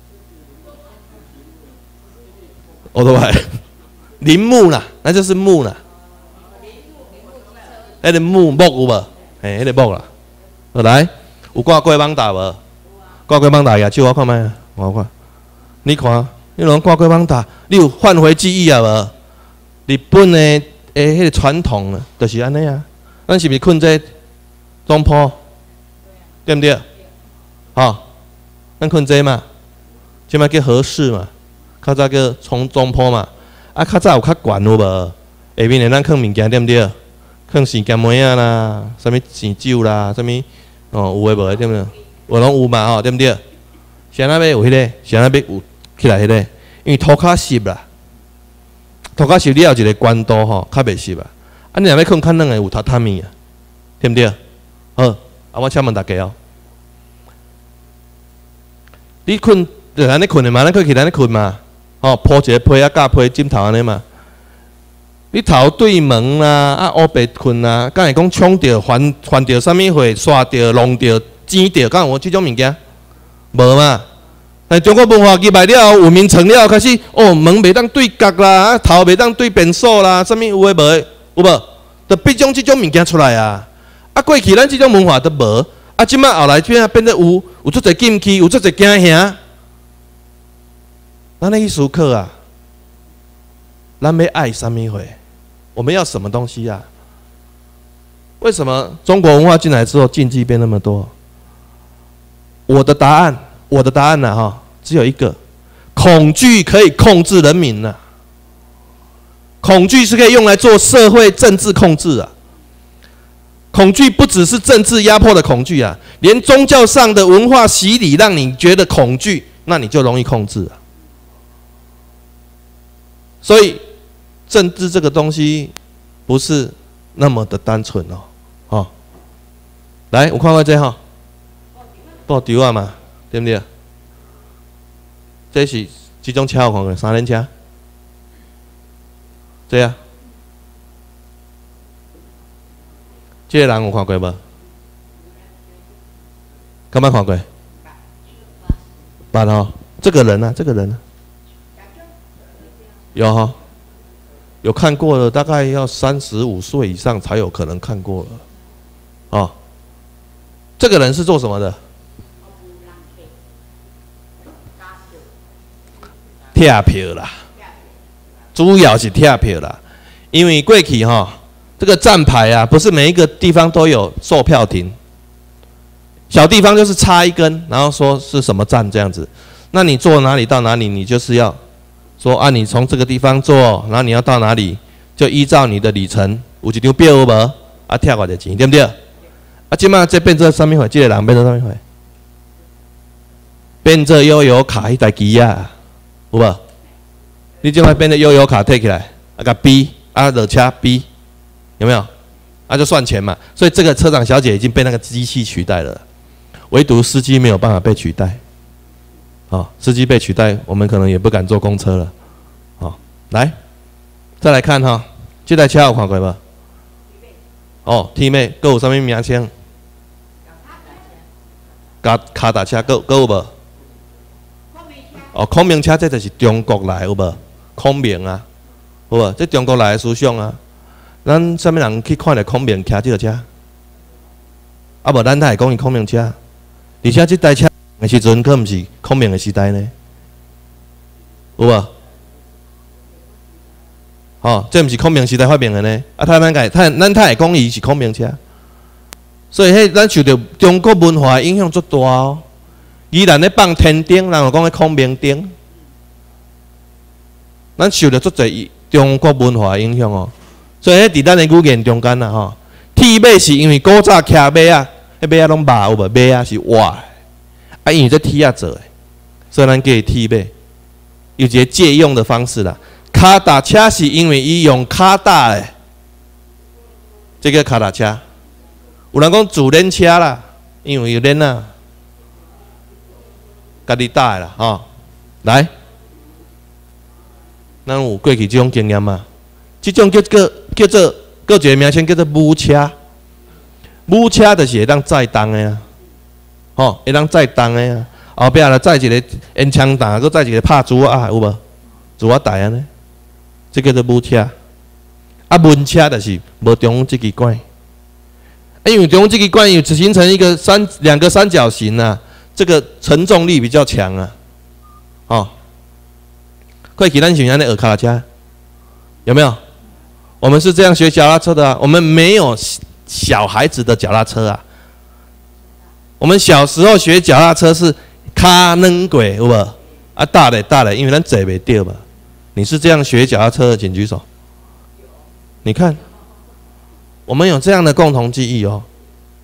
我都来，林木啦，那就是木啦，那个木木有无？哎，那个木啦，来，有挂过网打无？挂过网打呀，借我看卖，我看，你看，你拢挂过网打，你有换回记忆啊无？日本的诶，迄个传统啊，就是安尼啊，咱是毋是困在中坡？对不对？好、哦，咱困这嘛，即摆叫合适嘛，较早叫从中坡嘛，啊，较早有较悬有无？下面的咱放物件对不对？放生姜梅啊啦，什么生酒啦，什么哦有诶无诶对不对？有拢有嘛吼，对不对？谁那边有迄、那个？谁那边有起来迄、那个？因为涂骹湿啦，涂骹湿你有一个关度吼，较袂湿啊。啊，你若要放较软诶，有榻榻米啊，对不对？好。啊！我请问大家哦，你困就安尼困的嘛？咱可以起来安尼困嘛？哦，铺一个被啊，架被枕头安尼嘛？你头对门啦，啊，乌白困啦，敢会讲冲着、翻翻着啥物货，刷着、弄着、煎着，敢有即种物件？无嘛？ 但中国文化入来了，文明成了，开始哦，门袂当对角啦，头袂当对变数啦，啥物有诶无诶，有无？就逼种即种物件出来啊！啊，过去咱即种文化都无，啊，即摆后来变啊变得有，有足侪禁区，有足侪惊吓。咱咧去思考啊，咱要爱啥物货？我们要什么东西啊？为什么中国文化进来之后禁忌变那么多？我的答案，我的答案呢、啊？哈，只有一个：恐惧可以控制人民呢、啊。恐惧是可以用来做社会政治控制啊。恐惧不只是政治压迫的恐惧啊，连宗教上的文化洗礼让你觉得恐惧，那你就容易控制啊。所以，政治这个东西不是那么的单纯哦。哦，来，我看看这哈，报丢啊嘛，对不对？这是几种车有看过？三轮车。这啊，这个人有看过无？干嘛看过？捌哦，这个人啊，这个人啊，有哈、哦，有看过的，大概要三十五岁以上才有可能看过了。哦，这个人是做什么的？贴票啦。主要是贴票啦，因为过去哈、哦，这个站牌啊，不是每一个地方都有售票亭，小地方就是插一根，然后说是什么站这样子。那你坐哪里到哪里，你就是要说啊，你从这个地方坐，然后你要到哪里，就依照你的里程，有一张表无？啊，贴偌济钱，对不对？啊，即马这变做啥物货？这个人变做啥物货？变做悠游卡迄台机啊，有无？你即摆变成悠游卡摕起来，啊个 B 啊落车 B， 有没有？啊就算钱嘛。所以这个车长小姐已经被那个机器取代了，唯独司机没有办法被取代。哦，司机被取代，我们可能也不敢坐公车了。哦，来，再来看哈、哦，这台车有看过无？哦 ，T 妹，佮有啥物名称？卡卡达车，佮佮有无？哦，孔明车这就是中国来有无？孔明啊，有无？这中国来的思想啊，咱啥物人去看着孔明骑这个车？啊无，咱才会讲伊孔明车，而且这台车的时阵，可毋是孔明的时代呢，有无？哦，这毋是孔明时代发明的呢，啊，他咱个，他咱他会讲伊是孔明车，所以迄咱受到中国文化影响足大哦。依然咧放天顶，人有讲咧孔明顶，咱受到足侪中国文化影响哦。所以喺伫咱的语言中间啦吼，铁马是因为古早骑马啊，迄马啊拢麻有无？马啊是活的，啊因为这铁啊做的，所以咱叫伊铁马，有一个借用的方式啦。卡达车是因为伊用卡打的，这个卡达车。有人讲自轮车啦，因为有轮啊。家己打的啦，吼、哦，来，咱有过去这种经验嘛？这种叫做叫做叫一个名称叫做母车，母车就是会当载重的啊，吼、哦，会当载重的啊。后壁来载一个烟枪弹，搁载一个拍珠啊，有无？珠啊台安尼，这叫做母车。啊，文车就是无中央这支管，啊，因为中央这支管有形成一个三两个三角形啊。这个承重力比较强啊，哦，过去咱是安尼学脚踏车，有没有？我们是这样学脚踏车的啊，我们没有小孩子的脚踏车啊。我们小时候学脚踏车是卡软过，有无？啊，大嘞大嘞，因为咱坐袂到嘛。你是这样学脚踏车的，请举手。你看，我们有这样的共同记忆哦。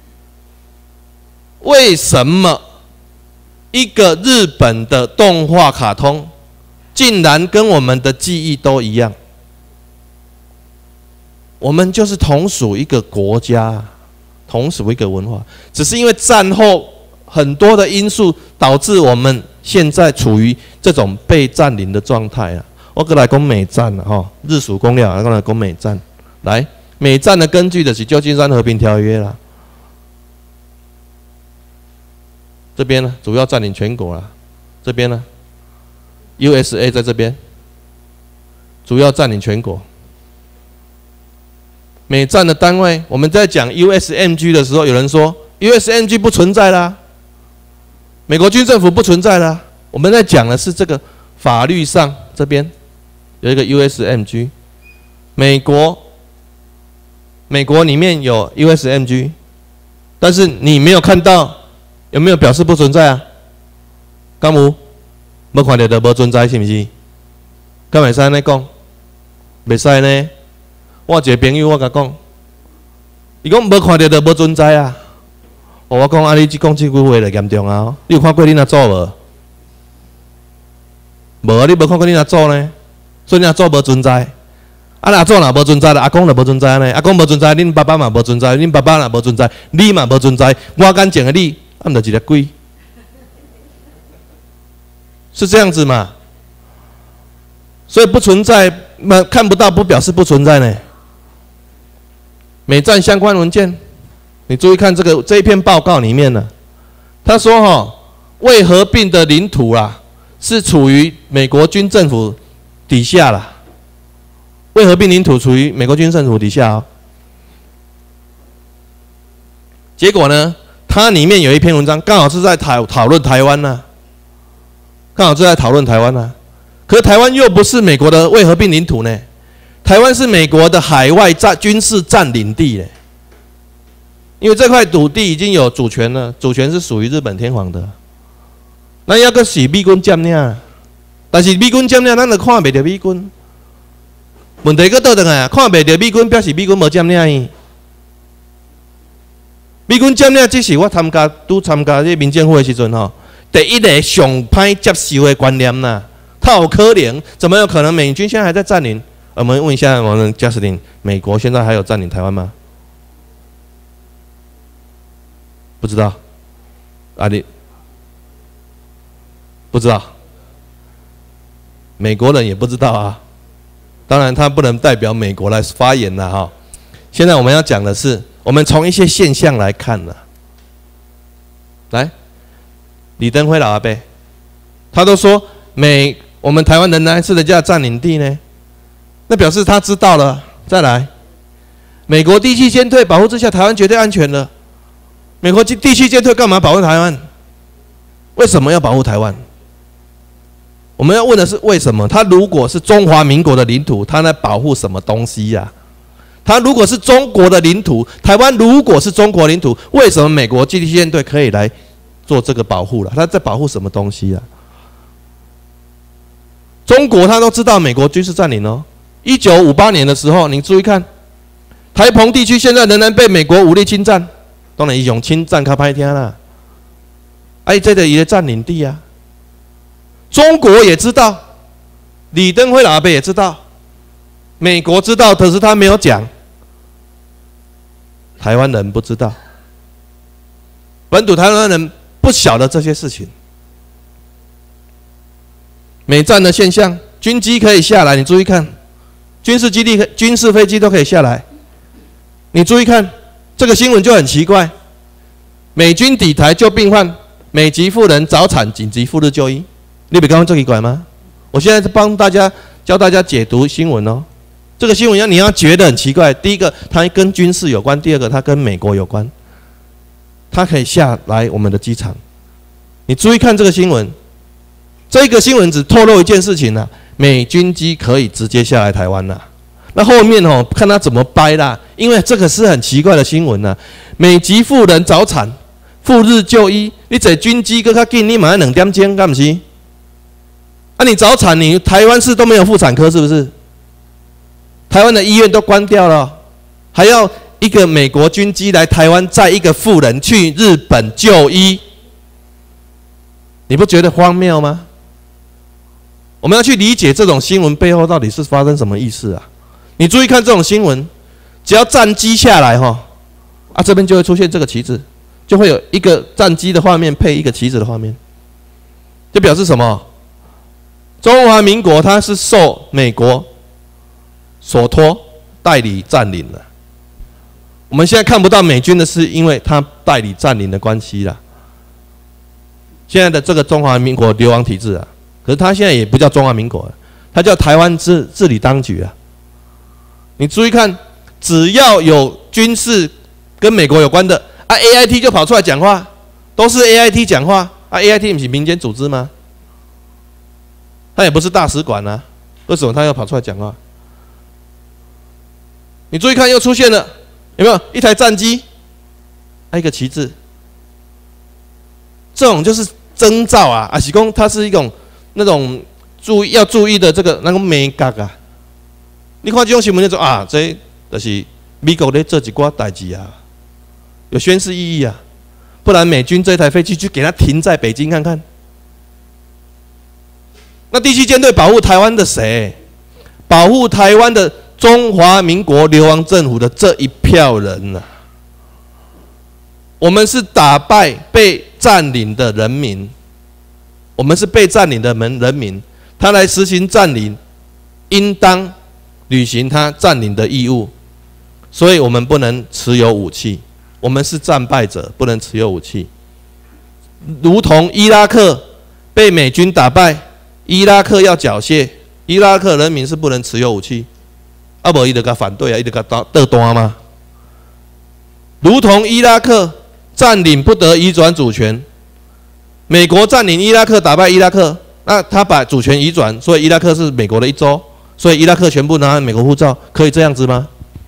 为什么？一个日本的动画卡通，竟然跟我们的记忆都一样。我们就是同属一个国家，同属一个文化，只是因为战后很多的因素，导致我们现在处于这种被占领的状态啊。我过来讲美战了哈，日属公了，我来讲美战。来，美战的根据的是旧金山和平条约啦。这边呢，主要占领全国啦。 这边呢 ，U S A 在这边，主要占领全国。美战的单位，我们在讲 U S M G 的时候，有人说 U S M G 不存在啦，美国军政府不存在啦。我们在讲的是这个法律上这边有一个 U S M G， 美国美国里面有 U S M G， 但是你没有看到，有没有表示不存在啊？敢有？没看到就无存在，是不是？敢袂使安尼讲？袂使呢。我一个朋友，我甲讲，伊讲无看到就无存在啊。哦、我讲啊，你即讲即句话就严重啊！你有看过恁阿祖无？无啊，你无看过恁阿祖呢？所以恁阿祖无存在。啊，阿祖若无存在了，阿公就无存在呢。阿公无存在，恁爸爸嘛无存在，恁爸爸若无存在，你嘛无存在。我眼前的你，啊，毋就一个鬼？是这样子嘛？所以不存在，那看不到不表示不存在呢。美战相关文件，你注意看这个这一篇报告里面呢，他说哈、哦，未合并的领土啦，是处于美国军政府底下啦。未合并领土处于美国军政府底下哦。结果呢，它里面有一篇文章，刚好是在讨讨论台湾呢、啊，刚好是在讨论台湾呢、啊。可是台湾又不是美国的未合并领土呢。台湾是美国的海外占军事占领地嘞，因为这块土地已经有主权了，主权是属于日本天皇的。那要个是美军占领，但是美军占领，咱就看袂到美军。问题搁倒转来，看袂到美军，表示美军无占领伊。美军占领，这是我参加拄参加这民政府的时阵吼，第一个上歹接受的观念呐，他有可能，怎么有可能美军现在还在占领？我们问一下我们加斯林，美国现在还有占领台湾吗？不知道，啊你不知道，美国人也不知道啊。当然，他不能代表美国来发言了哈。现在我们要讲的是，我们从一些现象来看呢。来，李登辉老阿伯，他都说美我们台湾仍然是人家的占领地呢。那表示他知道了。再来，美国地区舰队保护之下，台湾绝对安全了。美国地区舰队干嘛保护台湾？为什么要保护台湾？我们要问的是为什么？他如果是中华民国的领土，他在保护什么东西呀、啊？他如果是中国的领土，台湾如果是中国领土，为什么美国地区舰队可以来做这个保护了？他在保护什么东西啊？中国他都知道美国军事占领哦。一九五八年的时候，你注意看，台澎地区现在仍然被美国武力侵占，当然一种侵占较歹听啦。哎，这个也占领地啊。中国也知道，李登辉老阿伯也知道，美国知道，可是他没有讲，台湾人不知道，本土台湾人不晓得这些事情。美战的现象，军机可以下来，你注意看。军事基地、军事飞机都可以下来，你注意看这个新闻就很奇怪。美军抵台救病患，美籍妇人早产紧急赴日就医，你比刚刚这奇怪吗？我现在是帮大家教大家解读新闻哦。这个新闻要你要觉得很奇怪，第一个它跟军事有关，第二个它跟美国有关，它可以下来我们的机场。你注意看这个新闻，这个新闻只透露一件事情啊。美军机可以直接下来台湾啦，那后面哦，看他怎么掰啦。因为这个是很奇怪的新闻呐、啊。美籍妇人早产，赴日就医，你坐军机搁较紧，你马上两点钟，干不是？啊，你早产，你台湾市都没有妇产科是不是？台湾的医院都关掉了，还要一个美国军机来台湾载一个妇人去日本就医，你不觉得荒谬吗？我们要去理解这种新闻背后到底是发生什么意思啊？你注意看这种新闻，只要战机下来哈，啊这边就会出现这个旗子，就会有一个战机的画面配一个旗子的画面，就表示什么？中华民国它是受美国所托代理占领的。我们现在看不到美军的是因为它代理占领的关系啦。 现在的这个中华民国流亡体制啊，可是它现在也不叫中华民国了，它叫台湾治治理当局啊。你注意看，只要有军事跟美国有关的啊 ，A I T 就跑出来讲话，都是 A I T 讲话啊 ，A I T 不是民间组织吗？它也不是大使馆啊，为什么它要跑出来讲话？你注意看，又出现了，有没有一台战机，还、啊、一个旗帜？这种就是征兆啊，啊是讲它是一种那种注意要注意的这个那个美感啊。你看这种新闻就说啊，这就是美国在做一寡代志啊，有宣示意义啊，不然美军这台飞机就给它停在北京看看。那第七舰队保护台湾的谁？保护台湾的中华民国流亡政府的这一票人啊，我们是打败被占领的人民，我们是被占领的人民，他来实行占领，应当履行他占领的义务，所以我们不能持有武器，我们是战败者，不能持有武器。如同伊拉克被美军打败，伊拉克要缴械，伊拉克人民是不能持有武器，啊不，伊就甲反对啊，伊就甲倒单嘛。如同伊拉克占领不得移转主权，美国占领伊拉克，打败伊拉克，那他把主权移转，所以伊拉克是美国的一州。所以伊拉克全部拿美国护照，可以这样子吗？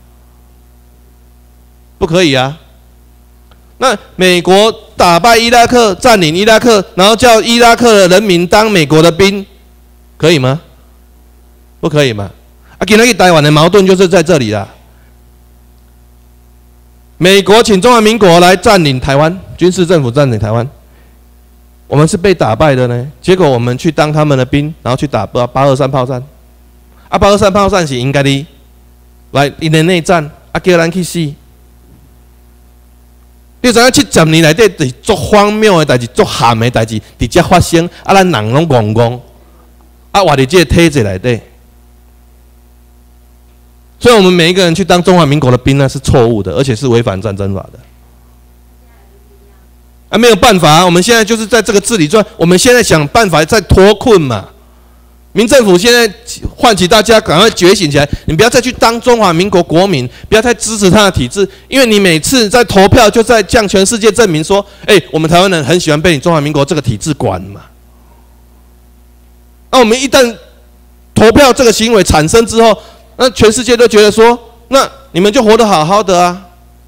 不可以啊。那美国打败伊拉克，占领伊拉克，然后叫伊拉克的人民当美国的兵，可以吗？不可以嘛？啊，今天台湾的矛盾就是在这里啦。美国请中华民国来占领台湾，军事政府占领台湾，我们是被打败的呢。结果我们去当他们的兵，然后去打八二三炮战。啊，八二三炮战是应该的，来因的内战，啊叫咱去死。你知影七十年内底是足荒谬的代志，足咸的代志，直接发生，啊咱人拢戆戆，啊活伫这个体制内底。所以我们每一个人去当中华民国的兵呢，是错误的，而且是违反战争法的。啊，没有办法啊，我们现在就是在这个治理中，我们现在想办法在脱困嘛。民政府现在唤起大家赶快觉醒起来，你不要再去当中华民国国民，不要太支持他的体制，因为你每次在投票就在向全世界证明说，哎、欸，我们台湾人很喜欢被你中华民国这个体制管嘛。那我们一旦投票这个行为产生之后，那全世界都觉得说，那你们就活得好好的啊，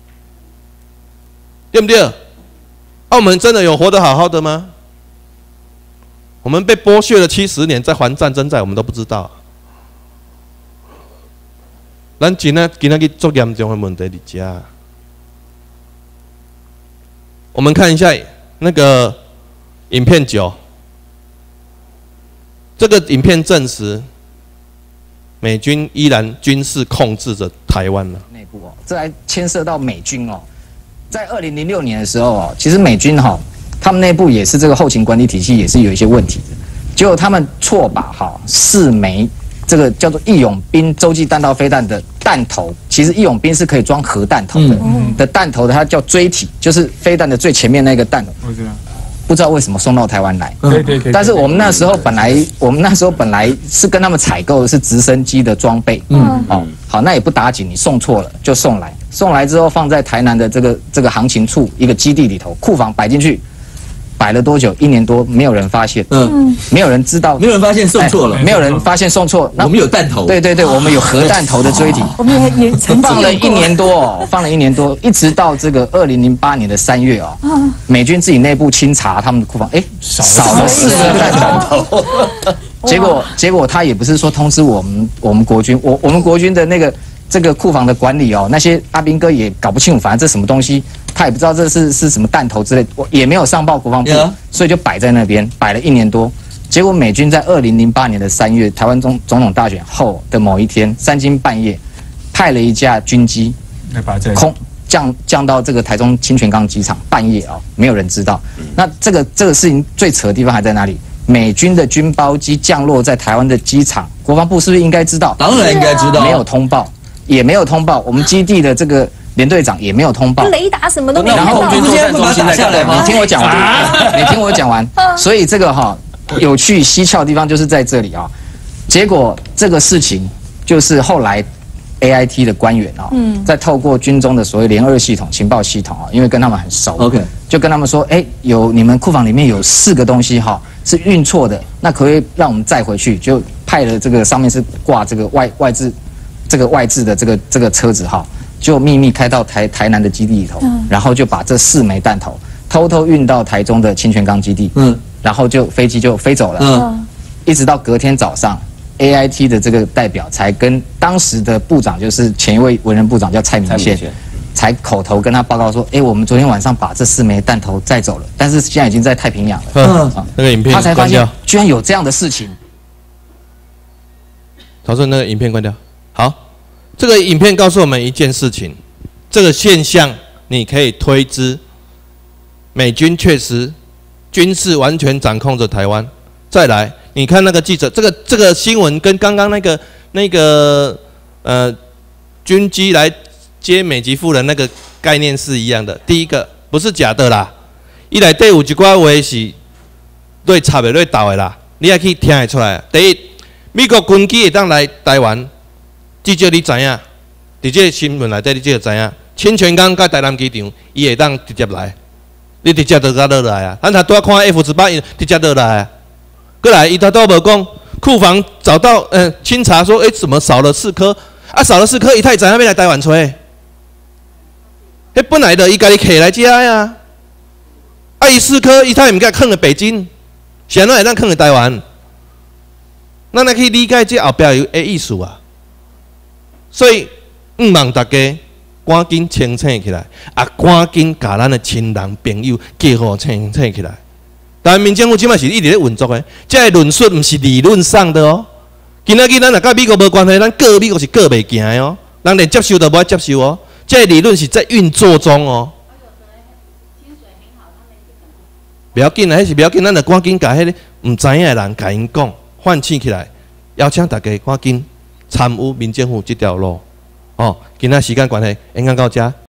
对不对？那、啊、我们真的有活得好好的吗？我们被剥削了七十年，再还战争债，我们都不知道。咱今仔今仔日做严重的问题伫遮。我们看一下那个影片九，这个影片证实，美军依然军事控制着台湾了。 内部哦，这还牵涉到美军哦，在二零零六年的时候哦，其实美军哈、哦。他们内部也是这个后勤管理体系也是有一些问题的，结果他们错把哈四枚这个叫做义勇兵洲际弹道飞弹的弹头，其实义勇兵是可以装核弹头的、嗯、的弹头的，它叫锥体，就是飞弹的最前面那个弹头。我知道，不知道为什么送到台湾来。对对对。但是我们那时候本来我们那时候本来是跟他们采购的是直升机的装备。嗯。哦，好，那也不打紧，你送错了就送来，送来之后放在台南的这个这个航勤处一个基地里头，库房摆进去。摆了多久？一年多，没有人发现，嗯，没有人知道， 没有人发现送错了， 没有人发现送错。 我们有弹头， 对对对，我们有核弹头的锥体， 我们也也曾放了一年多哦，放了一年多，一直到这个二零零八年的三月哦，美军自己内部清查他们的库房，哎，少了四个弹头，结果结果他也不是说通知我们我们国军，我我们国军的那个这个库房的管理哦，那些阿兵哥也搞不清楚，反正这什么东西。他也不知道这是是什么弹头之类，我也没有上报国防部， yeah. 所以就摆在那边，摆了一年多。结果美军在二零零八年的三月，台湾总总统大选后的某一天，三更半夜，派了一架军机空降降到这个台中清泉岗机场，半夜啊、哦，没有人知道。嗯、那这个这个事情最扯的地方还在哪里？美军的军包机降落在台湾的机场，国防部是不是应该知道？ 当然应该知道， 没有通报，也没有通报。我们基地的这个连队长也没有通报， 雷达什么都没然后看到。 空军作战中心在下来吗？你听我讲完，你听我讲完。所以这个哈有趣蹊跷的地方就是在这里啊。结果这个事情就是后来 A I T 的官员啊，嗯，在透过军中的所谓联二系统情报系统啊，因为跟他们很熟 ，OK， 就跟他们说，哎，有你们库房里面有四个东西哈是运错的，那可不可以让我们载回去？就派了这个上面是挂这个外外置这个外置的这个这个车子哈，就秘密开到台台南的基地里头，嗯、然后就把这四枚弹头偷偷运到台中的清泉岗基地，嗯，然后就飞机就飞走了，嗯，一直到隔天早上。A I T 的这个代表才跟当时的部长，就是前一位文人部长叫蔡明宪，才口头跟他报告说：“哎，我们昨天晚上把这四枚弹头载走了，但是现在已经在太平洋了。” 嗯，啊、那个影片他才发现居然有这样的事情。 陶顺，那个影片关掉。好，这个影片告诉我们一件事情：这个现象你可以推知，美军确实军事完全掌控着台湾。再来。你看那个记者，这个这个新闻跟刚刚那个那个呃军机来接美籍妇人那个概念是一样的。第一个不是假的啦，伊内底有一寡话是对插的对倒的啦，你也可以听得出来。第一，美国军机会当来台湾，至少你知影，伫这个新闻内底你就知影，清泉岗甲台南机场，伊会当直接来，你直接就甲落来啊。咱才拄看 F 十八，伊直接落来啊。过来，伊他都无讲，库房找到，嗯、呃，清查说，哎、欸，怎么少了四颗？啊，少了四颗，伊太知影要来台湾吹。迄本来的伊家己摕来遮呀，啊，伊四颗，伊太毋该囥在北京，谁能会当囥在台湾？咱来去理解这后壁有诶意思啊。所以，毋望大家赶紧清醒起来，啊，赶紧甲咱的亲人朋友结合清醒起来。但民政府即摆是一直咧运作的，这个论述毋是理论上的哦。今仔日咱若甲美国无关系，咱告美国是告袂行的哦，人连接受都无爱接受哦。这个理论是在运作中哦。不要紧啦，迄是不要紧，咱着赶紧甲迄个毋知影的人甲因讲，唤醒起来，邀请大家赶紧参与民政府这条路。哦，今仔时间关系，演讲到这。